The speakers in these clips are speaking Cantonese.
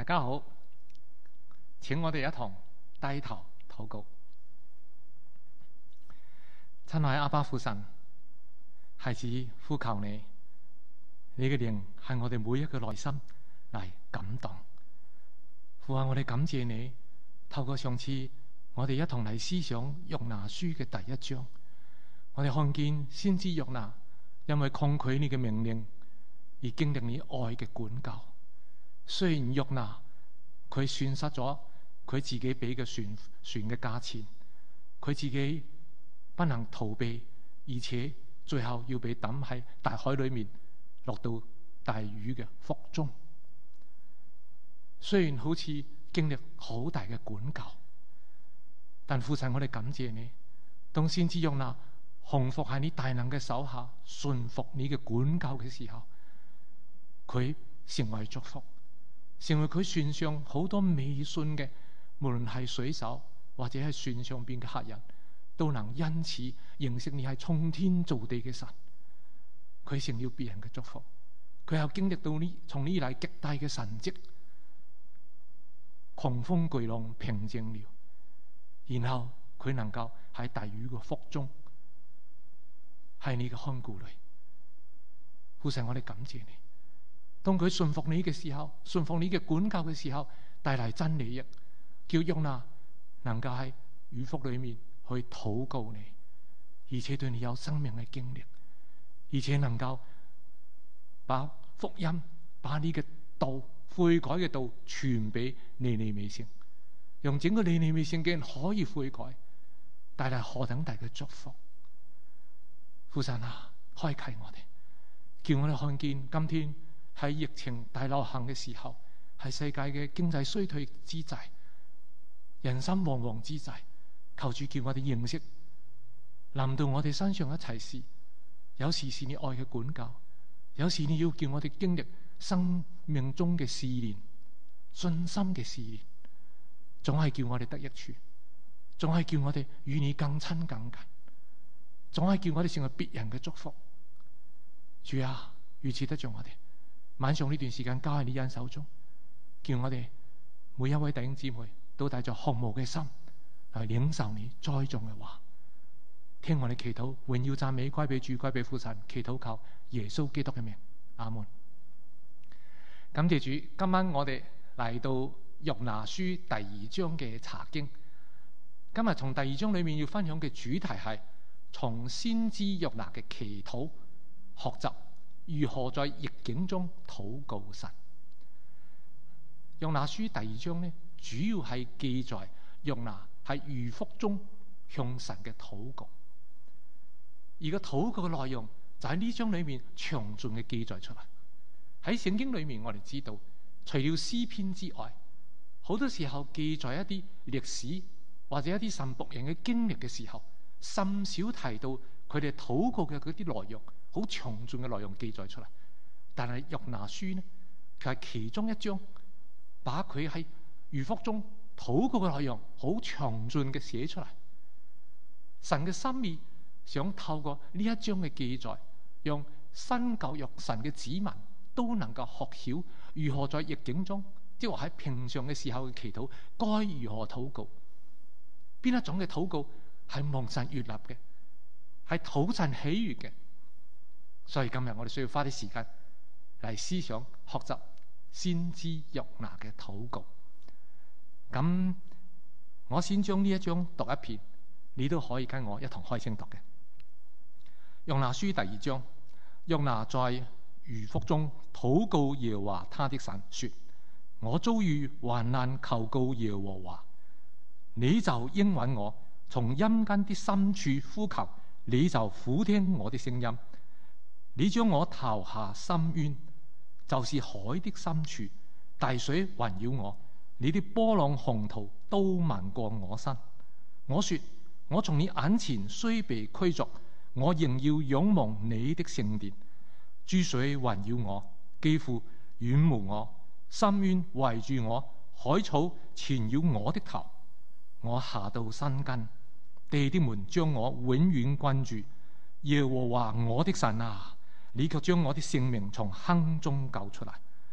家好，請我哋一同低頭禱告。親愛阿爸父神，孩子呼求你，你嘅靈係我哋每一個內心嚟感動。父啊，我哋感謝你，透過上次我哋一同嚟思想約拿書嘅第一章，我哋看見先知約拿因為抗拒你嘅命令而經歷你愛嘅管教。雖然約拿佢損失咗佢自己俾嘅船嘅價錢，佢自己不能逃避，而且最後要被抌喺大海裏面，落到大魚嘅腹中。雖然好似經歷好大嘅管教，但父神，我哋感謝你，當先知約拿降服喺你大能嘅手下，順服你嘅管教嘅時候，佢成為祝福，成為佢船上好多未信嘅，無論係水手或者係船上邊嘅客人，都能因此認識你係創天造地嘅神。佢成了別人嘅祝福，佢又經歷到從呢以嚟極大嘅神蹟，狂風巨浪平靜了，然後佢能夠喺大魚嘅腹中，喺你嘅看顧裏。父神，我哋感謝你，當佢順服你嘅時候，順服你嘅管教嘅時候，帶嚟真利益，叫約拿能夠喺魚腹裏面去禱告你，而且對你有生命嘅經歷，而且能夠把福音，把你嘅道，悔改嘅道傳俾尼尼微城，讓整個尼尼微城嘅人可以悔改，帶嚟何等大嘅祝福。父神啊，開啟我哋，叫我哋看見今天喺疫情大流行嘅時候，喺世界嘅經濟衰退之際，人心惶惶之際，求主叫我哋認識臨到我哋身上一齊事。有時是你愛嘅管教，有時你要叫我哋經歷生命中嘅試煉，信心嘅試煉，總係叫我哋得益處，總係叫我哋與你更親更近，總係叫我哋成為別人嘅祝福。主啊，如此得着我哋晚上呢段時間交喺你恩手中，叫我哋每一位弟兄姊妹都帶着渴慕嘅心嚟領受你栽種嘅話。聽我哋祈禱，榮耀讚美歸俾主，歸俾父神，祈禱靠耶穌基督嘅名，阿門。感謝主，今晚我哋嚟到約拿書第二章嘅查經。今日從第二章裏面要分享嘅主題係從先知約拿嘅祈禱學習如何在逆境中禱告神。約拿書第二章呢，主要係記載約拿喺魚腹中向神嘅禱告，而個禱告嘅內容就喺呢章裏面詳盡嘅記載出嚟。喺聖經裏面，我哋知道除了詩篇之外，好多時候記載一啲歷史或者一啲神僕人嘅經歷嘅時候，甚少提到佢哋禱告嘅嗰啲內容，好詳盡嘅內容記載出嚟。但係約拿書呢，佢係其中一章，把佢喺魚腹中禱告嘅內容好詳盡嘅寫出嚟。神嘅心意想透過呢一章嘅記載，讓新舊約神嘅子民都能夠學曉如何在逆境中，即係話喺平常嘅時候嘅祈禱該如何禱告，邊一種嘅禱告係蒙神悅納嘅，係討神喜悅嘅。所以今日我哋需要花啲時間嚟思想學習先知約拿嘅禱告。咁我先將呢一章讀一遍，你都可以跟我一同開聲讀嘅。約拿書第二章，約拿在魚腹中禱告耶和華他的神，說：我遭遇患難，求告耶和華，你就應允我；從陰間的深處呼求，你就俯聽我的聲音。你將我投下深淵，就是海的深處，大水環繞我，你的波浪洪濤都漫過我身。我說：我從你眼前雖被驅逐，我仍要仰望你的聖殿。諸水環繞我，幾乎淹沒我；深淵圍住我，海草纏繞我的頭。我下到生根，地的門將我永遠關住。耶和華我的神啊，你卻將我的性命從坑中救出來。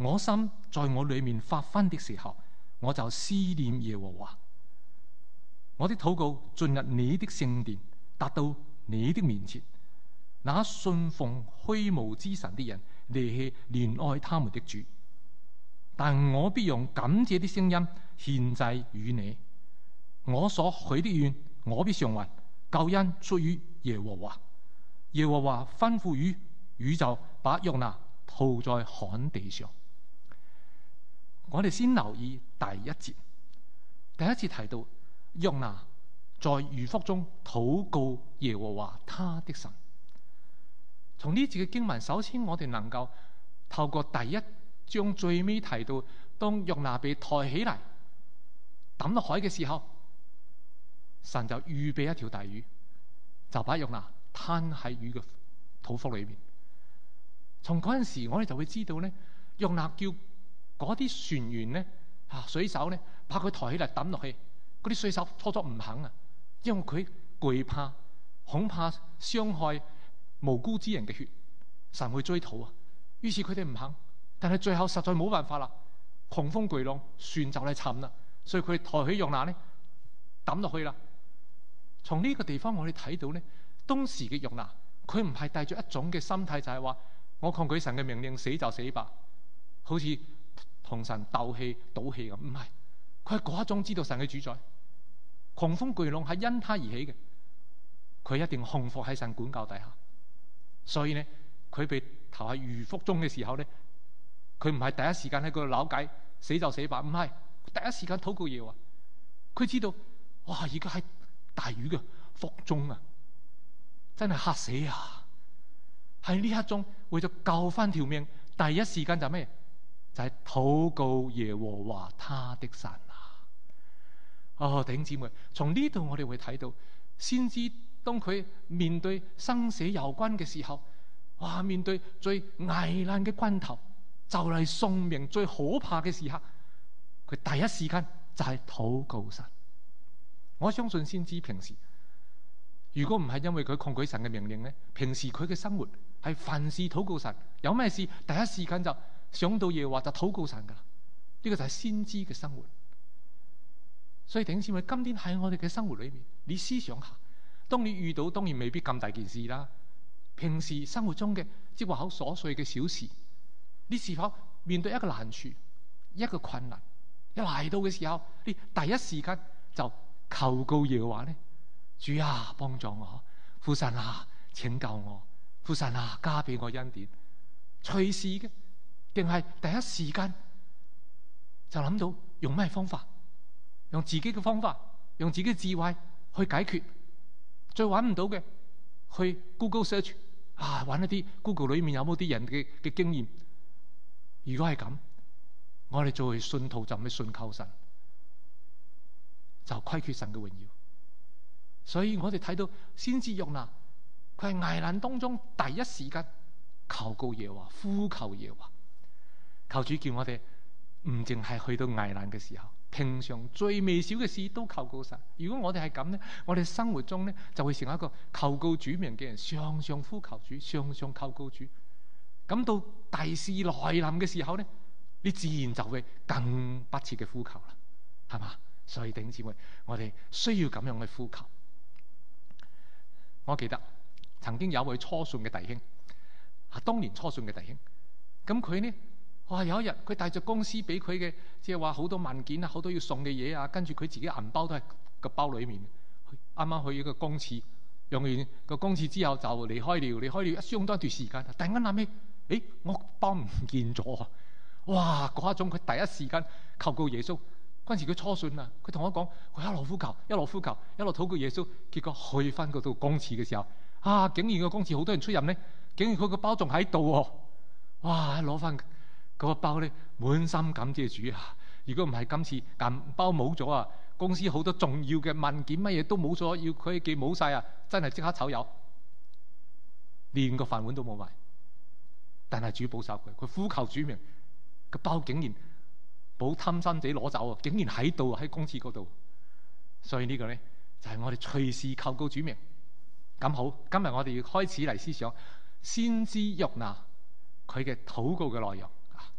我心在我裏面發昏的時候，我就思念耶和華。我的禱告進入你的聖殿，達到你的面前。那信奉虛無之神的人，離棄憐愛他們的主。但我必用感謝的聲音獻祭與你。我所許的願，我必償還。救恩出於耶和華。耶和華吩咐宇宙，把約拿吐在旱地上。我哋先留意第一節。第一節提到約拿在魚腹中禱告耶和華他的神。從呢節嘅經文，首先我哋能夠透過第一章最尾提到，當約拿被抬起嚟抌落海嘅時候，神就預備一條大魚，就把約拿攤喺魚嘅肚腹裏面。從嗰陣時，我哋就會知道咧，約拿叫嗰啲船員咧、水手咧，把佢抬起嚟抌落去。嗰啲水手初初唔肯啊，因為佢懼怕，恐怕傷害無辜之人嘅血，神會追討啊。於是佢哋唔肯，但係最後實在冇辦法啦，狂風巨浪，船就嚟沉啦，所以佢抬起約拿咧，抌落去啦。從呢個地方我哋睇到咧，當時嘅約拿，佢唔係帶住一種嘅心態，就係話我抗拒神嘅命令，死就死吧，好似同神鬥氣賭氣咁。唔係，佢係嗰一種知道神嘅主宰，狂風巨浪係因他而起嘅，佢一定降服喺神管教底下。所以咧，佢被投喺魚腹中嘅時候咧，佢唔係第一時間喺嗰度扭計，死就死吧，唔係，第一時間禱告耶和華。佢知道，哇！而家喺大魚嘅腹中啊，真係嚇死啊！喺呢一種為咗救翻條命，第一時間就咩？就係禱告耶和華他的神啊！哦，弟兄姊妹，從呢度我哋會睇到，先知當佢面對生死攸關嘅時候，哇！面對最危難嘅關頭，就嚟送命最可怕嘅時刻，佢第一時間就係禱告神。我相信先知平時，如果唔係因為佢抗拒神嘅命令咧，平時佢嘅生活係凡事禱告神，有咩事第一時間就想到耶和華就禱告神噶啦。呢個就係先知嘅生活。所以弟兄姊妹，今天喺我哋嘅生活裏面，你思想下，當你遇到，當然未必咁大件事啦，平時生活中嘅即係好瑣碎嘅小事，你是否面對一個難處、一個困難一嚟到嘅時候，你第一時間就求告耶和華呢？主啊，幫助我，父神啊，拯救我，父神啊，加俾我恩典。隨時嘅，定係第一時間就諗到用咩方法，用自己嘅方法，用自己嘅智慧去解決。最揾唔到嘅，去 Google search 揾一啲 Google 裏面有冇啲人嘅經驗。如果係咁，我哋作為信徒就唔係信靠神，就虧缺神嘅榮耀。所以我哋睇到先知約拿，佢係危難當中第一時間求告耶和華，呼求耶和華，求主叫我哋唔淨係去到危難嘅時候，平常最微小嘅事都求告神。如果我哋係咁咧，我哋生活中咧就會成為一個求告主名嘅人，常常呼求主，常常求告主。咁到大事來臨嘅時候咧，你自然就會更不切嘅呼求啦，係嘛？所以弟兄姊妹，我哋需要咁樣去呼求。我記得曾經有位初信嘅弟兄，當年初信嘅弟兄，咁佢呢，有一日佢帶着公司俾佢嘅，即係話好多文件啊，好多要送嘅嘢啊，跟住佢自己銀包都係個包裏面。啱啱去一個公廁，用完個公廁之後就離開了相當一段時間，突然間諗起，我包唔見咗啊！哇，嗰一種佢第一時間求告耶穌。嗰陣時佢初信啊，佢同我講，佢一路呼求，一路禱告耶穌。結果去翻嗰度公廁嘅時候，竟然個公廁好多人出入呢，竟然佢個包仲喺度喎！哇，攞翻嗰個包咧，滿心感謝主啊！如果唔係今次銀包冇咗啊，公司好多重要嘅文件乜嘢都冇咗，要佢寄冇晒啊！真係即刻炒魷，連個飯碗都冇埋。但係主保守佢，佢呼求主名，個包竟然冇貪心地攞走啊！竟然喺度喺公廁嗰度。所以呢個咧就係我哋隨時求告主名。咁好，今日我哋要開始嚟思想先知約拿佢嘅禱告嘅內容。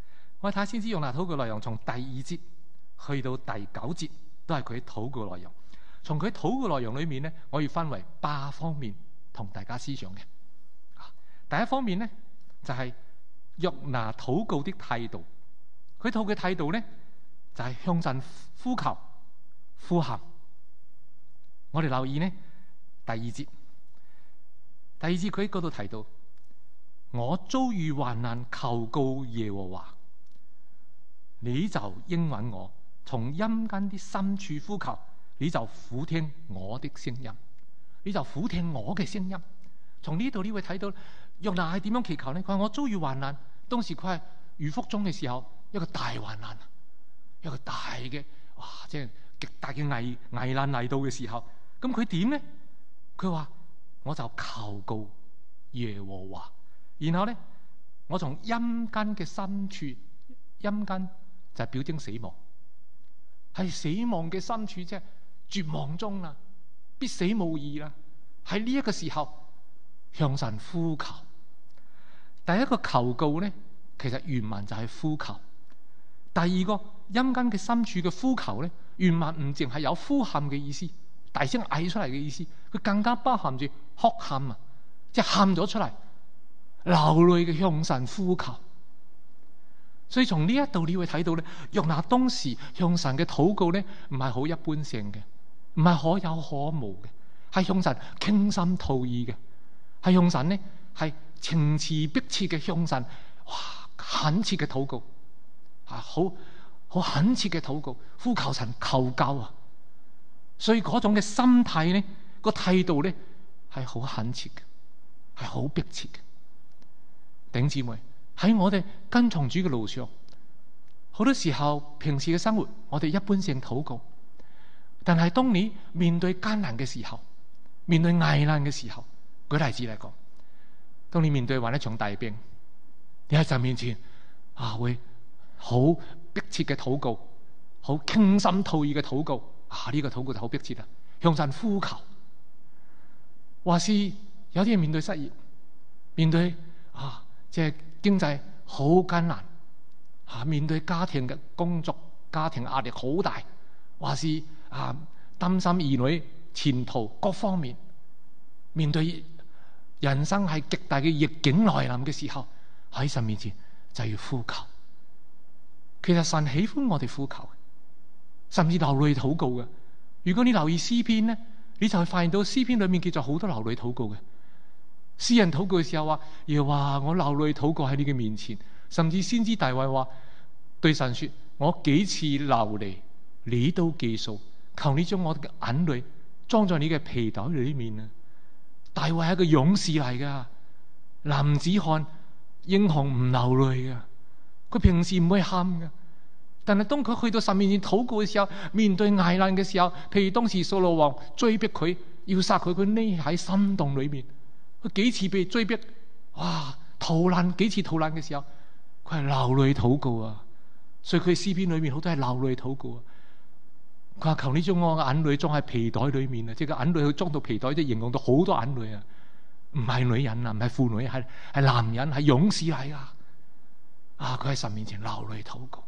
我哋睇下先知約拿禱告內容，從第2節去到第9節都係佢禱告內容。從佢禱告內容裏面咧，我要分為8方面同大家思想嘅。第一方面咧就係約拿禱告的態度。佢禱嘅態度咧就係向神呼求、呼喊。我哋留意呢第2節，第2節佢喺嗰度提到：我遭遇患難，求告耶和華，你就應允我；從陰間的深處呼求，你就俯聽我的聲音，你就俯聽我嘅聲音。從呢度你會睇到約拿係點樣祈求呢？佢話我遭遇患難，當時佢係魚腹中嘅時候，一個大患難，一個大嘅即係極大嘅危難嚟到嘅時候，咁佢點呢？佢話我就求告耶和華，然後呢，我從陰間嘅深處，陰間就係表徵死亡，係死亡嘅深處，即係絕望中啦，必死無疑啦。喺呢一個時候向神呼求。第一個求告呢，其實原文就係呼求。第二個陰間嘅深處嘅呼求呢，原文唔淨係有呼喊嘅意思，大聲嗌出嚟嘅意思，佢更加包含住哭喊啊，即係喊咗出嚟，流淚嘅向神呼求。所以從呢一度你會睇到咧，約拿當時向神嘅禱告咧，唔係好一般性嘅，唔係可有可無嘅，係向神傾心吐意嘅，係向神呢係情詞迫切嘅向神懇切嘅禱告，好懇切嘅禱告，呼求神求救啊！所以嗰種嘅心態呢，個態度呢，係好懇切嘅，係好迫切嘅。弟兄姊妹，喺我哋跟從主嘅路上，好多時候平時嘅生活我哋一般性禱告，但係當你面對艱難嘅時候，面對危難嘅時候，舉例子嚟講，當你面對患一場大病，你喺神面前會好迫切嘅禱告，好傾心吐意嘅禱告，呢個禱告就好迫切啦，向神呼求。或是有啲人面對失業，面對即係經濟好艱難，面對家庭嘅工作，家庭壓力好大，或是擔心兒女前途各方面，面對人生係極大嘅逆境來臨嘅時候，喺神面前就要呼求。其實神喜歡我哋呼求，甚至流淚禱告嘅。如果你留意詩篇呢，你就會發現到詩篇裏面記咗好多流淚禱告嘅。詩人禱告嘅時候話：耶和華，我流淚禱告喺你嘅面前。甚至先知大衛話對神說：我幾次流離，你都記數，求你將我嘅眼淚裝在你嘅皮袋裏面啊！大衛係一個勇士嚟噶，男子漢，英雄唔流淚噶，佢平時唔會喊噶，但係當佢去到神面前禱告嘅時候，面對危難嘅時候，譬如當時掃羅王追逼佢要殺佢，佢匿喺山洞裏面，佢幾次被追逼，逃難幾次逃難嘅時候，佢係流淚禱告啊！所以佢詩篇裏面好多係流淚禱告啊！佢話：求你將我嘅眼淚裝喺皮袋裏面啊！即係個眼淚佢裝到皮袋，即係形容到好多眼淚啊！唔係女人啊，唔係婦女，係男人，係勇士嚟噶！佢喺神面前流淚禱告。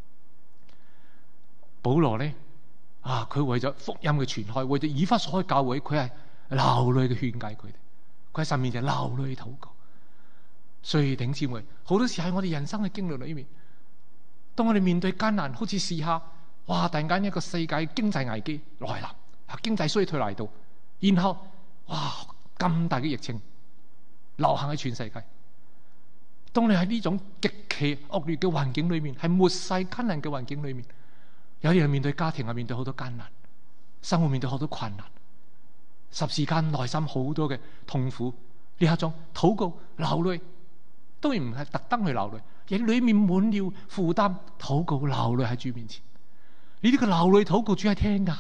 保羅咧，佢為咗福音嘅傳開，為咗以弗所嘅教會，佢係流淚嘅勸誡佢哋。佢喺神面前流淚禱告。所以弟兄姊妹，好多時喺我哋人生嘅經歷裏面，當我哋面對艱難，好似試下，突然間一個世界經濟危機來臨，經濟衰退嚟到，然後咁大嘅疫情流行喺全世界。當你喺呢種極其惡劣嘅環境裏面，係末世艱難嘅環境裏面，有啲人面對家庭面對好多艱難，生活面對好多困難，霎時間內心好多嘅痛苦，呢一種禱告流淚，當然唔係特登去流淚，而裏面滿了負擔，禱告流淚喺主面前。呢啲個流淚禱告主係聽噶。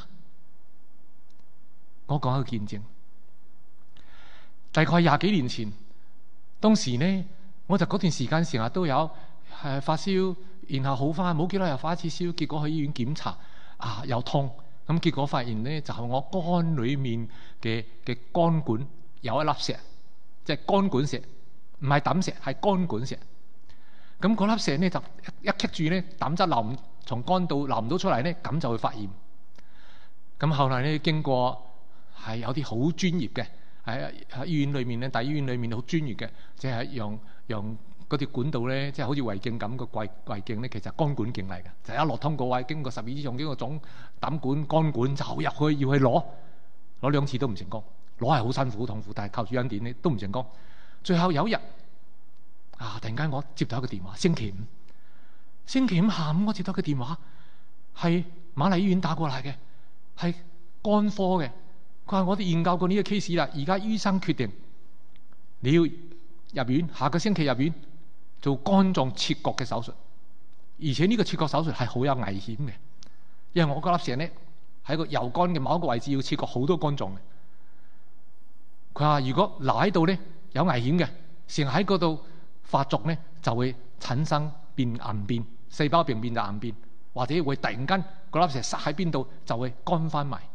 我講一個見證，大概20幾年前，當時呢，我就嗰段時間成日都有發燒，然後好翻，冇幾耐又發一次燒，結果去醫院檢查又痛，咁結果發現呢，就係我肝裏面嘅肝管有一粒石，即係肝管石，唔係膽石，係肝管石。 咁嗰粒石咧就一棘住咧，膽汁流唔從肝道流唔到出嚟咧，咁就會發炎。咁後來咧經過係有啲好專業嘅喺醫院裏面咧，大醫院裏面好專業嘅，即係用嗰條管道咧，即係好似胃鏡咁個胃鏡咧，其實肝管鏡嚟嘅，就一落通個胃，經過12支孔，經過總膽管、肝管就入去要去攞2次都唔成功，攞係好辛苦好痛苦，但係靠住恩典咧都唔成功。最後有一日突然間我接到一個電話，星期五下午我接到個電話，係瑪麗醫院打過嚟嘅，係肝科嘅。佢話我哋研究過呢個 case 啦，而家醫生決定你要入院，下個星期入院做肝臟切割嘅手術，而且呢個切割手術係好有危險嘅，因為我嗰粒石咧喺個右肝嘅某一個位置要切割好多肝臟嘅。佢話如果留喺度咧有危險嘅，成日喺嗰度發作咧就會產生變癌變，細胞病變就癌變，或者會突然間嗰粒石塞喺邊度就會乾翻埋。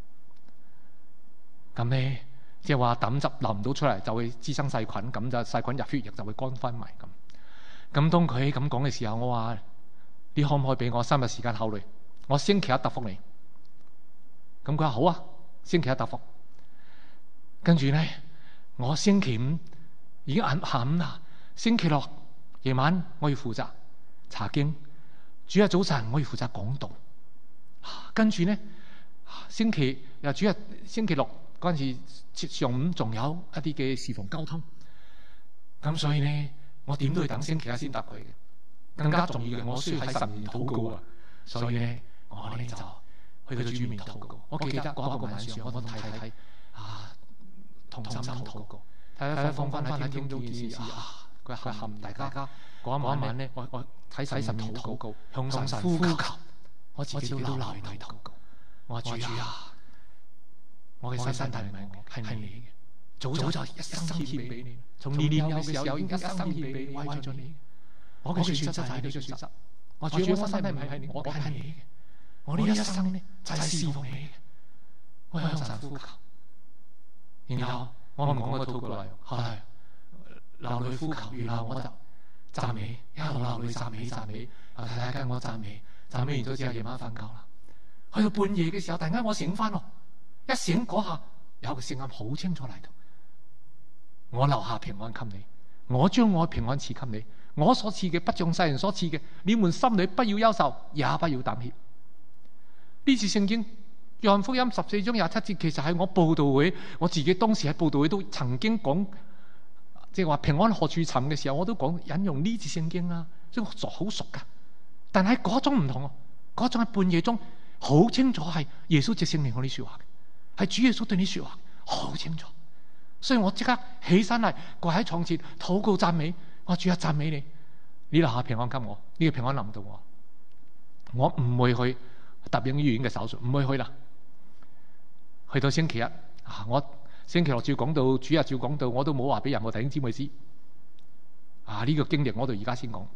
咁咧即係話膽汁流唔到出嚟，就會滋生細菌，咁就細菌入血液就會乾翻埋咁。咁當佢咁講嘅時候，我話你可唔可以俾我3日時間考慮？我星期一答覆你。咁佢話好啊，星期一答覆。跟住咧，我星期五已經下午啦，星期六夜晚我要負責查經，主日早晨我要負責講道。跟住咧，星期六嗰陣時上午仲有一啲嘅侍奉交通。咁所以咧，我點都要等星期一先答佢嘅。更加重要嘅，我需要喺神面禱告啊。所以咧，我咧就去佢主面禱告。我記得嗰一個晚上，我同太太同心禱告，太太放翻喺聽到件事佢喊大家嗰一晚咧，我喺神面禱告，向神呼求，我自己都流淚禱告。我話主啊，我嘅身體唔係我，係你嘅，早就一生獻俾你，從年幼嘅時候已經一生獻俾你，為咗你。我嘅選擇就係你嘅選擇。我主，我身體唔係你，我係你嘅。我呢一生咧就係侍奉你嘅。我向神呼求，然後我講個禱告嚟，係流淚呼求，然後我就讚美，一路流淚讚美。太太跟我讚美完咗之後，夜晚瞓覺啦。去到半夜嘅時候，突然間我醒翻咯，一醒嗰下有個聲音好清楚嚟到，我留下平安給你，我將我平安賜給你，我所賜嘅不像世人所賜嘅，你們心裏不要憂愁，也不要膽怯。呢次聖經約翰福音14章27節，其實係我佈道會，我自己當時喺佈道會都曾經講，即係話平安何處尋嘅時候，我都講引用呢次聖經啦，所以我好熟噶。但係嗰種唔同啊，嗰種喺半夜中好清楚係耶穌直聖靈我啲說話嘅，係主耶穌對你說話，好清楚。所以我即刻起身嚟跪喺床前禱告讚美，我主啊讚美你，你留下平安給我，呢個平安臨到我唔會去答應醫院嘅手術，唔會去啦。去到星期一，我星期六照講到，主日照講到，我都冇話俾任何弟兄姊妹知。呢個經歷我到而家先講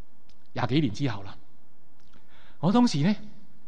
，20幾年之後啦。我當時咧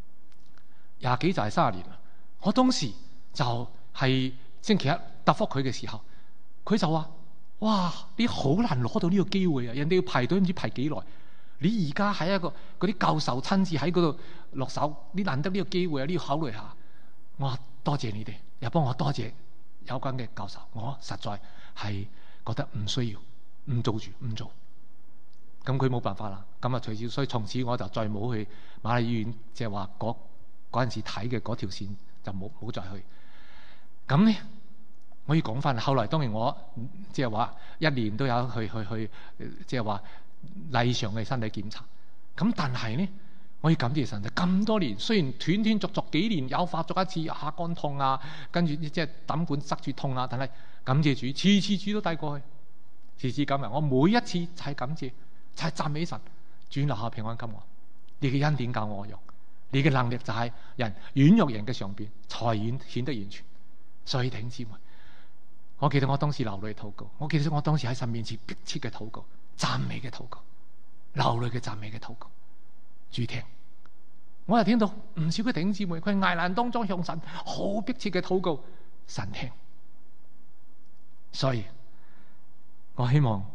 20幾就係30年啦。我當時就係星期一答覆佢嘅時候，佢就話：哇，你好難攞到呢個機會啊！人哋要排隊唔知排幾耐，你而家喺一個嗰啲教授親自喺嗰度落手，你難得呢個機會啊！你要考慮下。我話多謝你哋，又幫我多謝有關嘅教授。我實在係覺得唔需要，唔做。咁佢冇辦法啦。咁啊，隨住所以從此我就再冇去瑪麗醫院，即係話嗰陣時睇嘅嗰條線就冇再去。咁咧，我要講翻。後來當然我即係話1年都有去，即係話例常嘅身體檢查。咁但係咧，我要感謝神，就咁多年，雖然斷斷續續幾年有發作一次下肝痛啊，跟住即係膽管塞住痛啊，但係感謝主，次主都帶過去。時至今日，我每一次就係感謝，就係讚美神，主留下平安給我。你嘅恩典教我用，你嘅能力就係人軟弱人嘅上邊，才顯得完全。所以弟兄姊妹，我記得我當時流淚禱告，我記得我當時喺神面前迫切嘅禱告，讚美嘅禱告，流淚嘅讚美嘅禱告。主聽，我又聽到唔少嘅弟兄姊妹，佢喺危難當中向神好迫切嘅禱告，神聽。所以我希望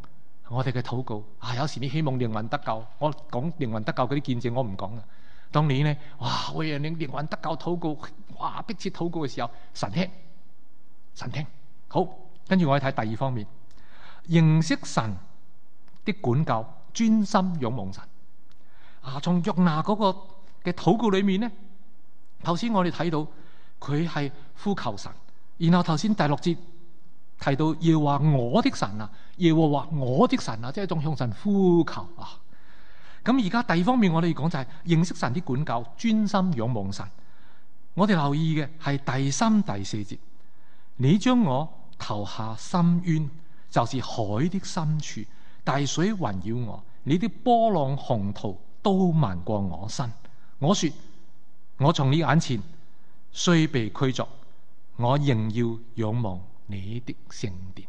我哋嘅禱告有時你希望靈魂得救，我講靈魂得救嗰啲見證我唔講啦。當你呢，為人靈魂得救禱告，迫切禱告嘅時候，神聽。好，跟住我哋睇第二方面，認識神的管教，專心仰望神。從約拿嗰個嘅禱告裏面呢，頭先我哋睇到佢係呼求神，然後頭先第6節提到耶和華我的神啊，耶和華我的神啊，即係一種向神呼求啊。咁而家第二方面我哋要講就係認識神的管教，專心仰望神。我哋留意嘅係第3、第4節，你將我投下深淵，就是海的深處，大水環繞我，你的波浪洪濤都漫過我身。我說，我從你眼前雖被驅逐，我仍要仰望你的聖殿。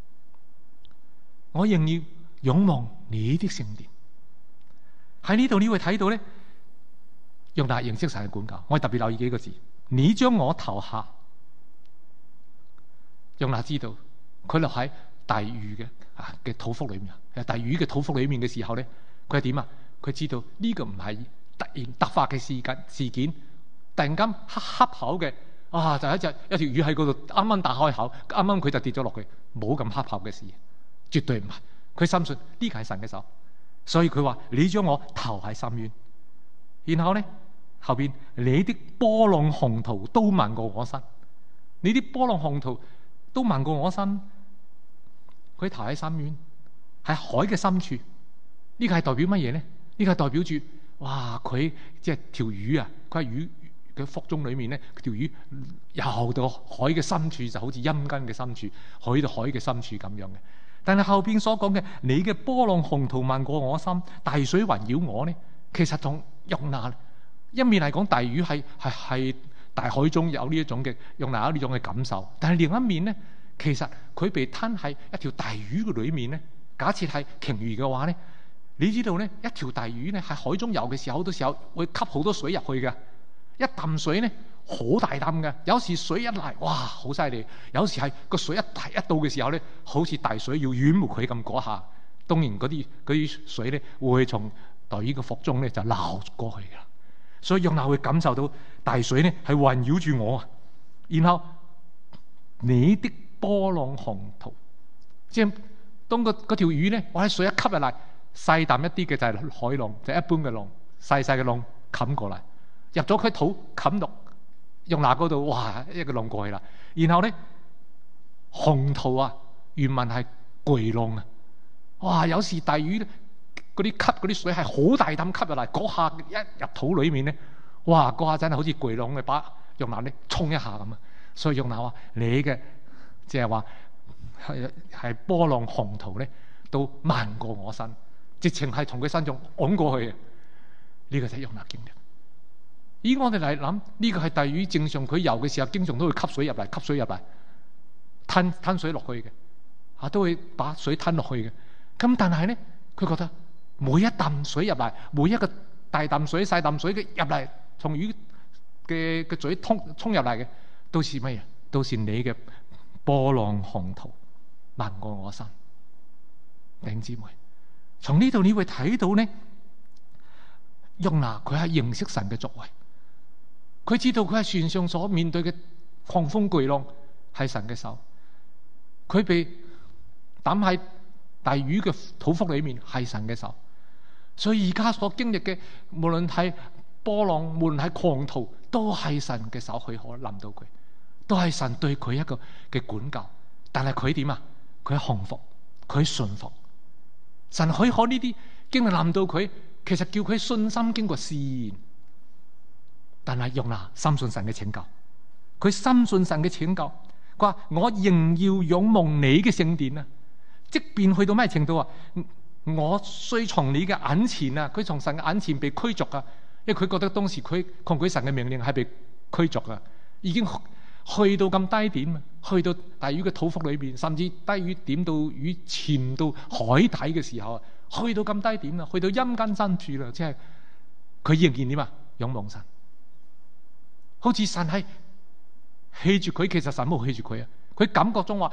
我仍要仰望你的聖殿。喺呢度你會睇到呢，約拿認識神嘅管教。我特別留意幾個字，你將我投下。約拿知道佢落喺大魚嘅肚腹裏面，大魚嘅肚腹裏面嘅時候呢，佢係點啊？佢知道呢個唔係突然突發嘅事件，突然間黑口嘅就一條魚喺嗰度啱啱打開口，啱啱佢就跌咗落去，冇咁黑口嘅事，絕對唔係。佢深信呢個係神嘅手，所以佢話你將我投喺深淵，然後呢，後邊你的波浪洪濤都漫過我身，你啲波浪洪濤都漫過我身。佢投喺深淵，喺海嘅深處，呢個係代表乜嘢呢？呢個係代表住佢即係條魚佢喺魚嘅腹中裏面呢，條魚游到海嘅深處，就好似陰間嘅深處，去到海嘅深處咁樣嘅。但係後邊所講嘅你嘅波浪洪濤漫過我心，大水環繞我呢，其實同約拿一面係講大魚係大海中有呢一種嘅約拿有呢種嘅感受，但係另一面呢，其實佢被吞喺一條大魚嘅裏面呢。假設係鯨魚嘅話呢，你知道呢，一條大魚呢喺海中游嘅時候，好多時候會吸好多水入去嘅，一啖水呢好大啖嘅，有時水一嚟好犀利，有時係個水一到嘅時候呢，好似大水要淹沒佢咁嗰下，當然嗰啲水呢會從大魚嘅腹中呢就流過去噶啦，所以約拿會感受到大水呢係環繞住我，然後你的波浪洪濤，即係當嗰條魚呢，我喺水一吸入嚟，細啖一啲嘅就係海浪，就係一般嘅浪，細細嘅浪冚過嚟，入咗佢肚冚落約拿嗰度，一個浪過去啦。然後呢，洪濤原文係巨浪有時大魚嗰啲吸嗰啲水係好大啖吸入嚟，嗰下一入肚裏面呢，嗰下真係好似巨浪嘅把約拿呢衝一下咁啊！所以約拿話你嘅即係話係波浪洪濤呢都漫過我身，直情係從佢身上拱過去嘅。呢個就係約拿經歷。以我哋嚟諗，呢個係大魚正常佢游嘅時候，經常都會吸水入嚟，吞水落去嘅，都會把水吞落去嘅。咁但係呢，佢覺得每一啖水入嚟，每一個大啖水、細啖水嘅入嚟，從魚嘅嘴衝入嚟嘅，都是乜嘢？都是你嘅波浪洪濤漫過我身。弟兄姊妹，從呢度你會睇到呢，約拿佢係認識神嘅作為，佢知道佢喺船上所面對嘅狂風巨浪係神嘅手，佢被抌喺大魚嘅肚腹裏面係神嘅手，所以而家所經歷嘅無論係波浪，無論係狂濤，都係神嘅手許可臨到佢，都係神對佢一個嘅管教。但係佢點啊？佢降服，佢順服。神許可呢啲經歷臨到佢，其實叫佢信心經過試驗。但係約拿深信神嘅拯救，佢深信神嘅拯救。佢話我仍要仰望你嘅聖殿啊！即便去到咩程度啊？我雖從你嘅眼前啊，佢從神嘅眼前被驅逐啊，因為佢覺得當時佢抗拒神嘅命令係被驅逐啊，已經去到咁低點啊，去到大魚嘅肚腹裏邊，甚至低魚點到魚潛到海底嘅時候啊，去到咁低點啦，去到陰間深處啦，即係佢仍然點啊？仰望神，好似神係棄住佢，其實神冇棄住佢啊！佢感覺中話，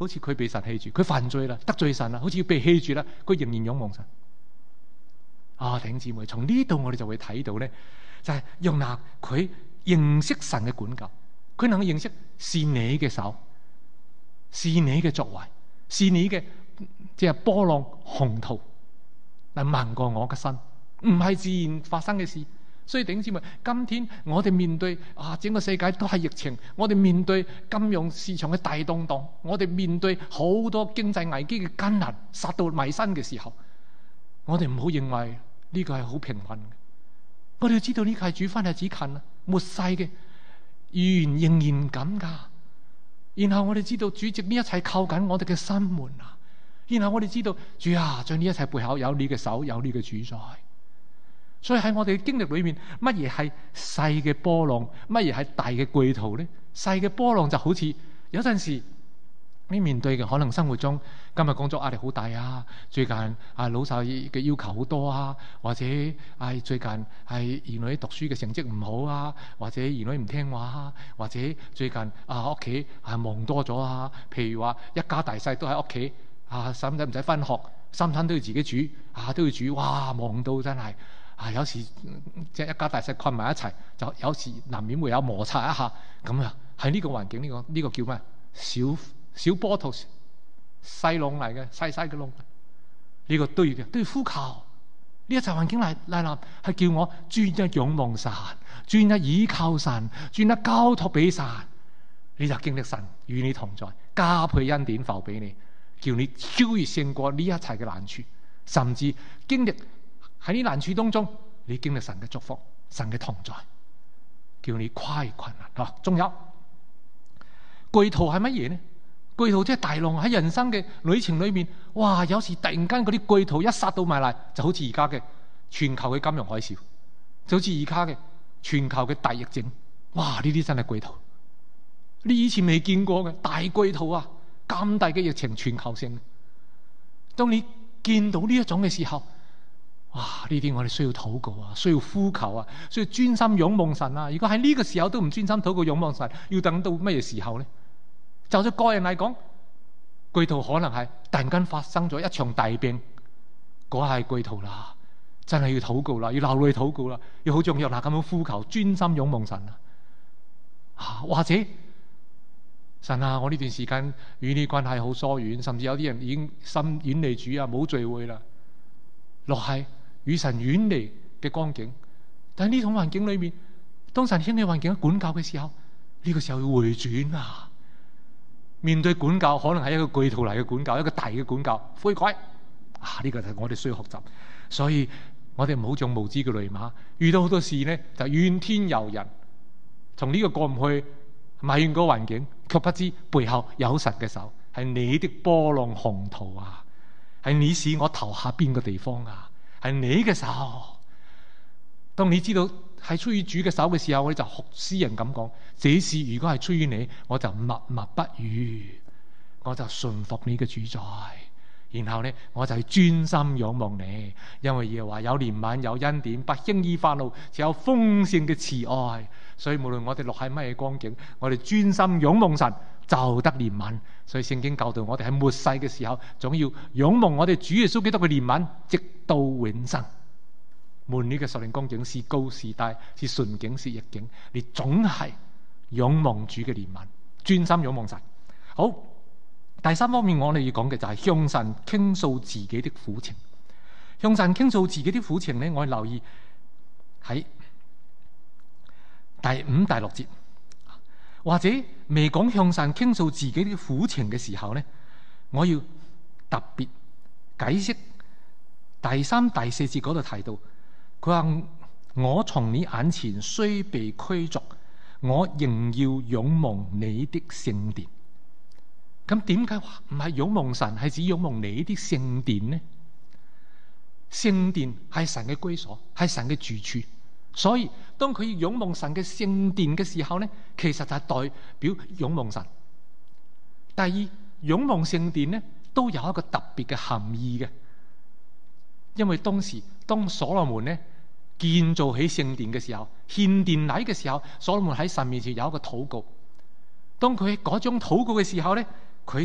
好似佢被神棄絕，佢犯罪啦，得罪神啦，好似要被棄絕啦，佢仍然仰望神。弟兄姊妹，從呢度我哋就會睇到咧，就係約拿佢認識神嘅管教，佢能夠認識是你嘅手，是你嘅作為，是你嘅即係波浪洪濤嚟漫過我嘅身，唔係自然發生嘅事。所以弟兄姊妹，今天我哋面對整個世界都係疫情，我哋面對金融市場嘅大動盪，我哋面對好多經濟危機嘅艱難殺到埋身嘅時候，我哋唔好認為呢個係好平穩嘅。我哋要知道呢個係主翻日子近啦，末世嘅預言仍然咁噶。然後我哋知道主席呢一切靠緊我哋嘅心門啊。然後我哋知道主啊，在呢一切背後有你嘅手，有你嘅主宰。所以喺我哋嘅經歷裏面，乜嘢係細嘅波浪，乜嘢係大嘅巨濤呢？細嘅波浪就好似有陣時你面對嘅可能生活中今日工作壓力好大啊，最近老細嘅要求好多啊，或者最近兒女讀書嘅成績唔好啊，或者兒女唔聽話啊，或者最近屋企忙多咗啊，譬如話一家大細都喺屋企使唔使返學，三餐都要自己煮都要煮，哇，忙到真係有時即係一家大細困埋一齊，就有時難免會有摩擦一下咁啊。喺呢個環境，呢個叫咩？小波濤，細浪嚟嘅，細嘅浪。呢個都要呼求。呢一切環境嚟臨，係叫我專一仰望神，專一倚靠神，專一交託俾神。你就經歷神與你同在，加倍恩典浮俾你，叫你超越勝過呢一切嘅難處，甚至經歷喺呢難處當中，你經歷神嘅祝福，神嘅同在，叫你跨越困難。仲有巨濤係乜嘢呢？巨濤即係大浪喺人生嘅旅程裏面，哇！有時突然間嗰啲巨濤一殺到埋嚟，就好似而家嘅全球嘅金融海嘯，就好似而家嘅全球嘅大疫症，哇！呢啲真係巨濤，你以前未見過嘅大巨濤啊！咁大嘅疫情，全球性。當你見到呢一種嘅時候，哇！呢啲我哋需要禱告啊，需要呼求啊，需要專心仰望神啊。如果喺呢個時候都唔專心禱告仰望神，要等到乜嘢時候呢？就算個人嚟講，巨濤可能係突然間發生咗一場大病，嗰係巨濤啦，真係要禱告啦，要流淚禱告啦，要好似約拿咁樣呼求，專心仰望神啊。或者神啊，我呢段時間與你關係好疏遠，甚至有啲人已經心遠離主啊，冇聚會啦，落係與神遠離嘅光景。但係呢種環境裏面，當神興起環境管教嘅時候，呢個時候要回轉啊！面對管教，可能係一個巨濤嚟嘅管教，一個大嘅管教，悔改呢個就係我哋需要學習。所以我哋唔好像無知嘅騾馬，遇到好多事呢就怨天尤人，從呢個過唔去，埋怨個環境，卻不知背後有神嘅手，係你的波浪洪濤啊，係你使我投下邊個地方啊，係你嘅手。當你知道係出於主嘅手嘅時候，我哋就學詩人咁講：這事如果係出於你，我就默默不語，我就順服你嘅主宰。然後呢，我就專心仰望你，因為耶和華有憐憫，有恩典，不輕易發怒，只有豐盛嘅慈愛。所以無論我哋落喺乜嘢光景，我哋專心仰望神就得憐憫。所以聖經教導我哋喺末世嘅時候，總要仰望我哋主耶穌基督嘅憐憫，直到永生。無論呢個屬靈光景是高是低，是順境是逆境，你總係仰望主嘅憐憫，專心仰望神。好，第三方面我哋要講嘅就係向神傾訴自己的苦情。向神傾訴自己的苦情呢，我留意喺第5、第6節，或者未講向神傾訴自己的苦情嘅時候呢，我要特別解釋第3、第4節嗰度提到。佢話：我從你眼前雖被驅逐，我仍要仰望你的聖殿。咁點解話唔係仰望神，係指仰望你的聖殿呢？聖殿係神嘅居所，係神嘅住處。所以當佢要仰望神嘅聖殿嘅時候呢，其實就係代表仰望神。第二，仰望聖殿呢，都有一個特別嘅含義嘅，因為當所羅門呢建造起聖殿嘅時候，獻殿禮嘅時候，所羅門喺神面前有一個禱告。當佢嗰種禱告嘅時候呢，佢就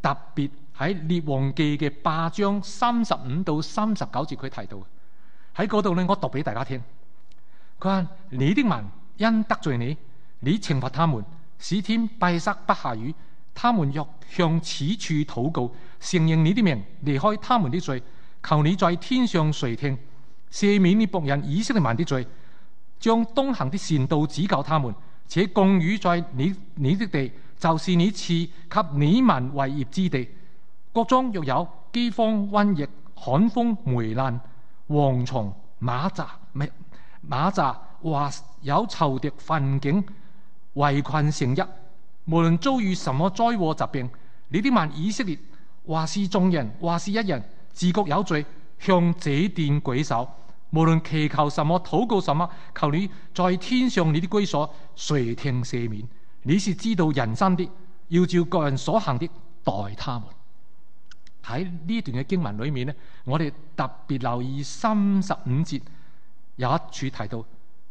特別喺列王記嘅8章35到39節，佢提到喺嗰度咧，我讀俾大家聽。佢話：你的民因得罪你，你懲罰他們，使天閉塞不下雨。他們若向此處禱告，承認你的名，離開他們的罪，求你在天上垂聽，赦免你僕人以色列民的罪，將東行的善道指教他們，且供雨在你的地，就是你賜給你民為業之地。國中若有饑荒、瘟疫、旱風、霉爛、蝗蟲、螞蚱，或有仇敵犯境圍困城邑，無論遭遇什麼災禍疾病，你的民以色列，或是眾人，或是一人，自覺有罪，向這殿舉手，無論祈求什麼、禱告什麼，求你在天上你的居所垂聽赦免。你是知道人心的，要照各人所行的待他們。喺呢段嘅經文裏面呢，我哋特別留意35節有一處提到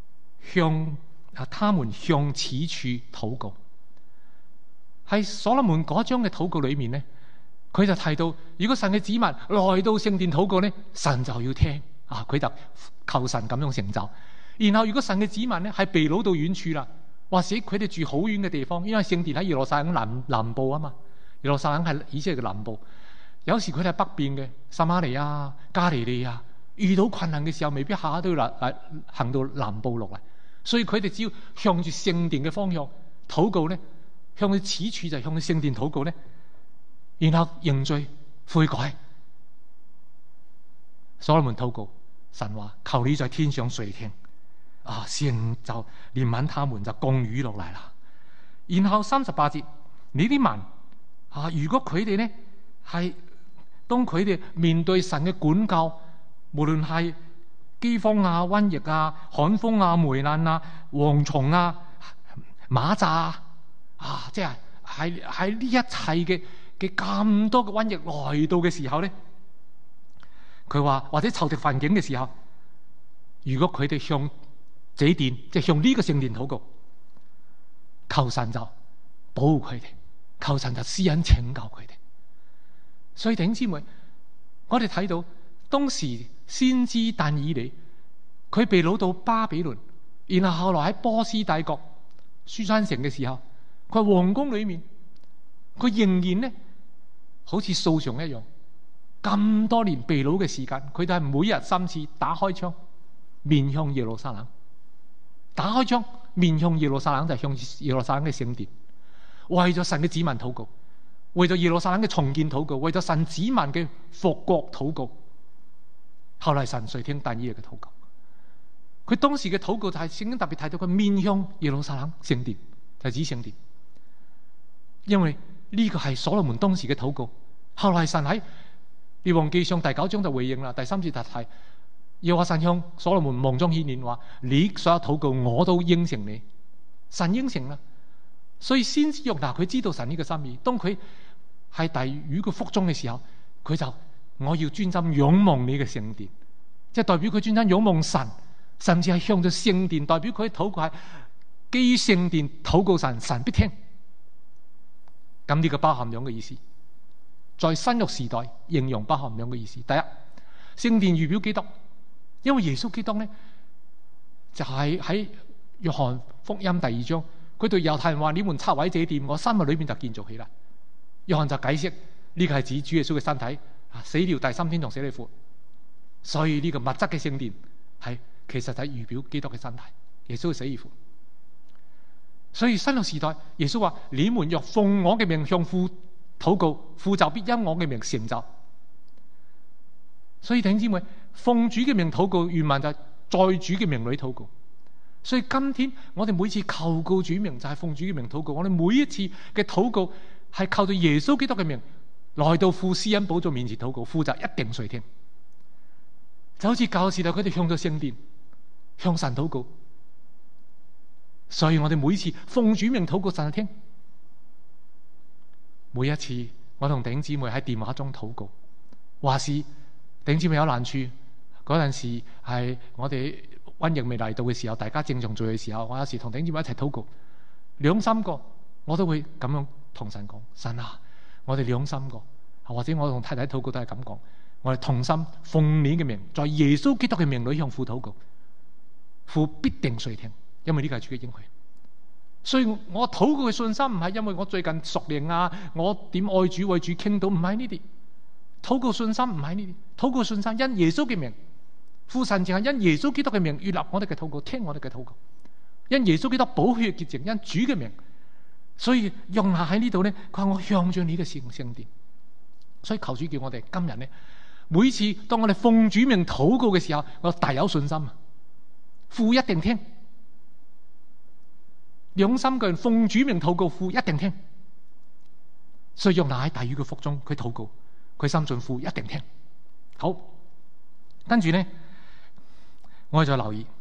他們向此處禱告。喺所羅門嗰章嘅禱告裏面呢，佢就提到，如果神嘅子民來到聖殿禱告呢，神就要聽啊，佢就求神咁樣成就。然後如果神嘅子民呢係被擄到遠處啦，或者佢哋住好遠嘅地方，因為聖殿喺耶路撒冷南部啊嘛，耶路撒冷係以色列嘅南部。有時佢哋係北邊嘅撒瑪利亞、加利利亞，遇到困難嘅時候，未必下下都要行到南部落嚟，所以佢哋只要向住聖殿嘅方向禱告呢，向佢此處就向佢聖殿禱告呢，然後認罪悔改。所羅門禱告，神話求你在天上垂聽，神就憐憫他們，就降雨落嚟啦。然後38節，你啲民如果佢哋呢係當佢哋面對神嘅管教，無論係饑荒啊、瘟疫啊、旱風啊、霉爛啊、蝗蟲啊、螞蚱即係喺呢一切嘅咁多嘅瘟疫來到嘅時候咧，佢話或者仇敵犯境嘅時候，如果佢哋向這殿，即係向呢個聖殿禱告，求神就保護佢哋，求神就施恩拯救佢哋。所以弟兄姊妹，我哋睇到當時先知但以理，佢被擄到巴比倫，然後後來喺波斯帝國書珊城嘅時候，佢喺皇宮裏面，佢仍然呢好似素常一樣，咁多年被擄嘅時間，佢都係每日3次打開窗面向耶路撒冷，打開窗面向耶路撒冷，就係向耶路撒冷嘅聖殿，為咗神嘅子民禱告，為咗耶路撒冷嘅重建禱告，為咗神子民嘅復國禱告。後來神垂聽但以理嘅禱告，佢當時嘅禱告就係聖經特別提到佢面向耶路撒冷聖殿，就係指聖殿，因為呢個係所羅門當時嘅禱告。後來神喺列王記上第9章就回應啦，第3節就提耶和華神向所羅門夢中顯現話：你所有禱告我都應承你。神應承啦，所以先知約拿佢知道神呢個心意。當佢係大魚嘅腹中嘅時候，佢就我要專心仰望你嘅聖殿，即係代表佢專心仰望神，甚至係向着聖殿，代表佢禱告係基於聖殿禱告神，神必聽。咁呢個包含兩個意思，在新約時代形容包含兩個意思。第一，聖殿預表基督，因為耶穌基督呢就係喺約翰福音第2章，佢對猶太人話：你們拆毀這殿，我3日裏面就建造起來。約翰就解釋呢個係指主耶穌嘅身體死了，第3天同死裏復活。所以呢個物質嘅聖殿係其實係預表基督嘅身體，耶穌嘅死而復活。所以新約時代，耶穌話：你們若奉我嘅名向父禱告，父就必因我嘅名成就。所以弟兄姊妹，奉主嘅名禱告，原文就係在主嘅名裏禱告。所以今天我哋每次求告主名，就係奉主嘅名禱告。我哋每一次嘅禱告係靠住耶穌基督嘅名來到父施恩寶座面前禱告，父就一定垂聽。就好似舊時代佢哋向咗聖殿向神禱告，所以我哋每次奉主名禱告，神就聽。每一次我同弟兄姊妹喺電話中禱告，話是弟兄姊妹有難處嗰陣時，係我哋瘟疫未嚟到嘅時候，大家正常聚嘅時候，我有時同弟兄姊妹一齊禱告，2-3個我都會咁樣同神講：神啊， 我哋兩心過，或者我同太太禱告都係咁講，我哋同心奉你嘅名，在耶穌基督嘅名裏向父禱告，父必定垂聽，因為呢個係主嘅應許。所以我禱告嘅信心唔係因為我最近熟練啊，我點愛主為主傾到，唔係呢啲。禱告信心唔係呢啲，禱告信心因耶穌嘅名，父神淨係因耶穌基督嘅名悅納我哋嘅禱告，聽我哋嘅禱告，因耶穌基督寶血潔淨，因主嘅名。所以用下喺呢度咧，佢話我向着你嘅聖殿。所以求主叫我哋今日咧，每次當我哋奉主名禱告嘅時候，我大有信心啊，父一定聽。兩心嘅人奉主名禱告，父一定聽。所以約拿喺大魚嘅腹中，佢禱告，佢深信父一定聽。好，跟住咧，我哋再留意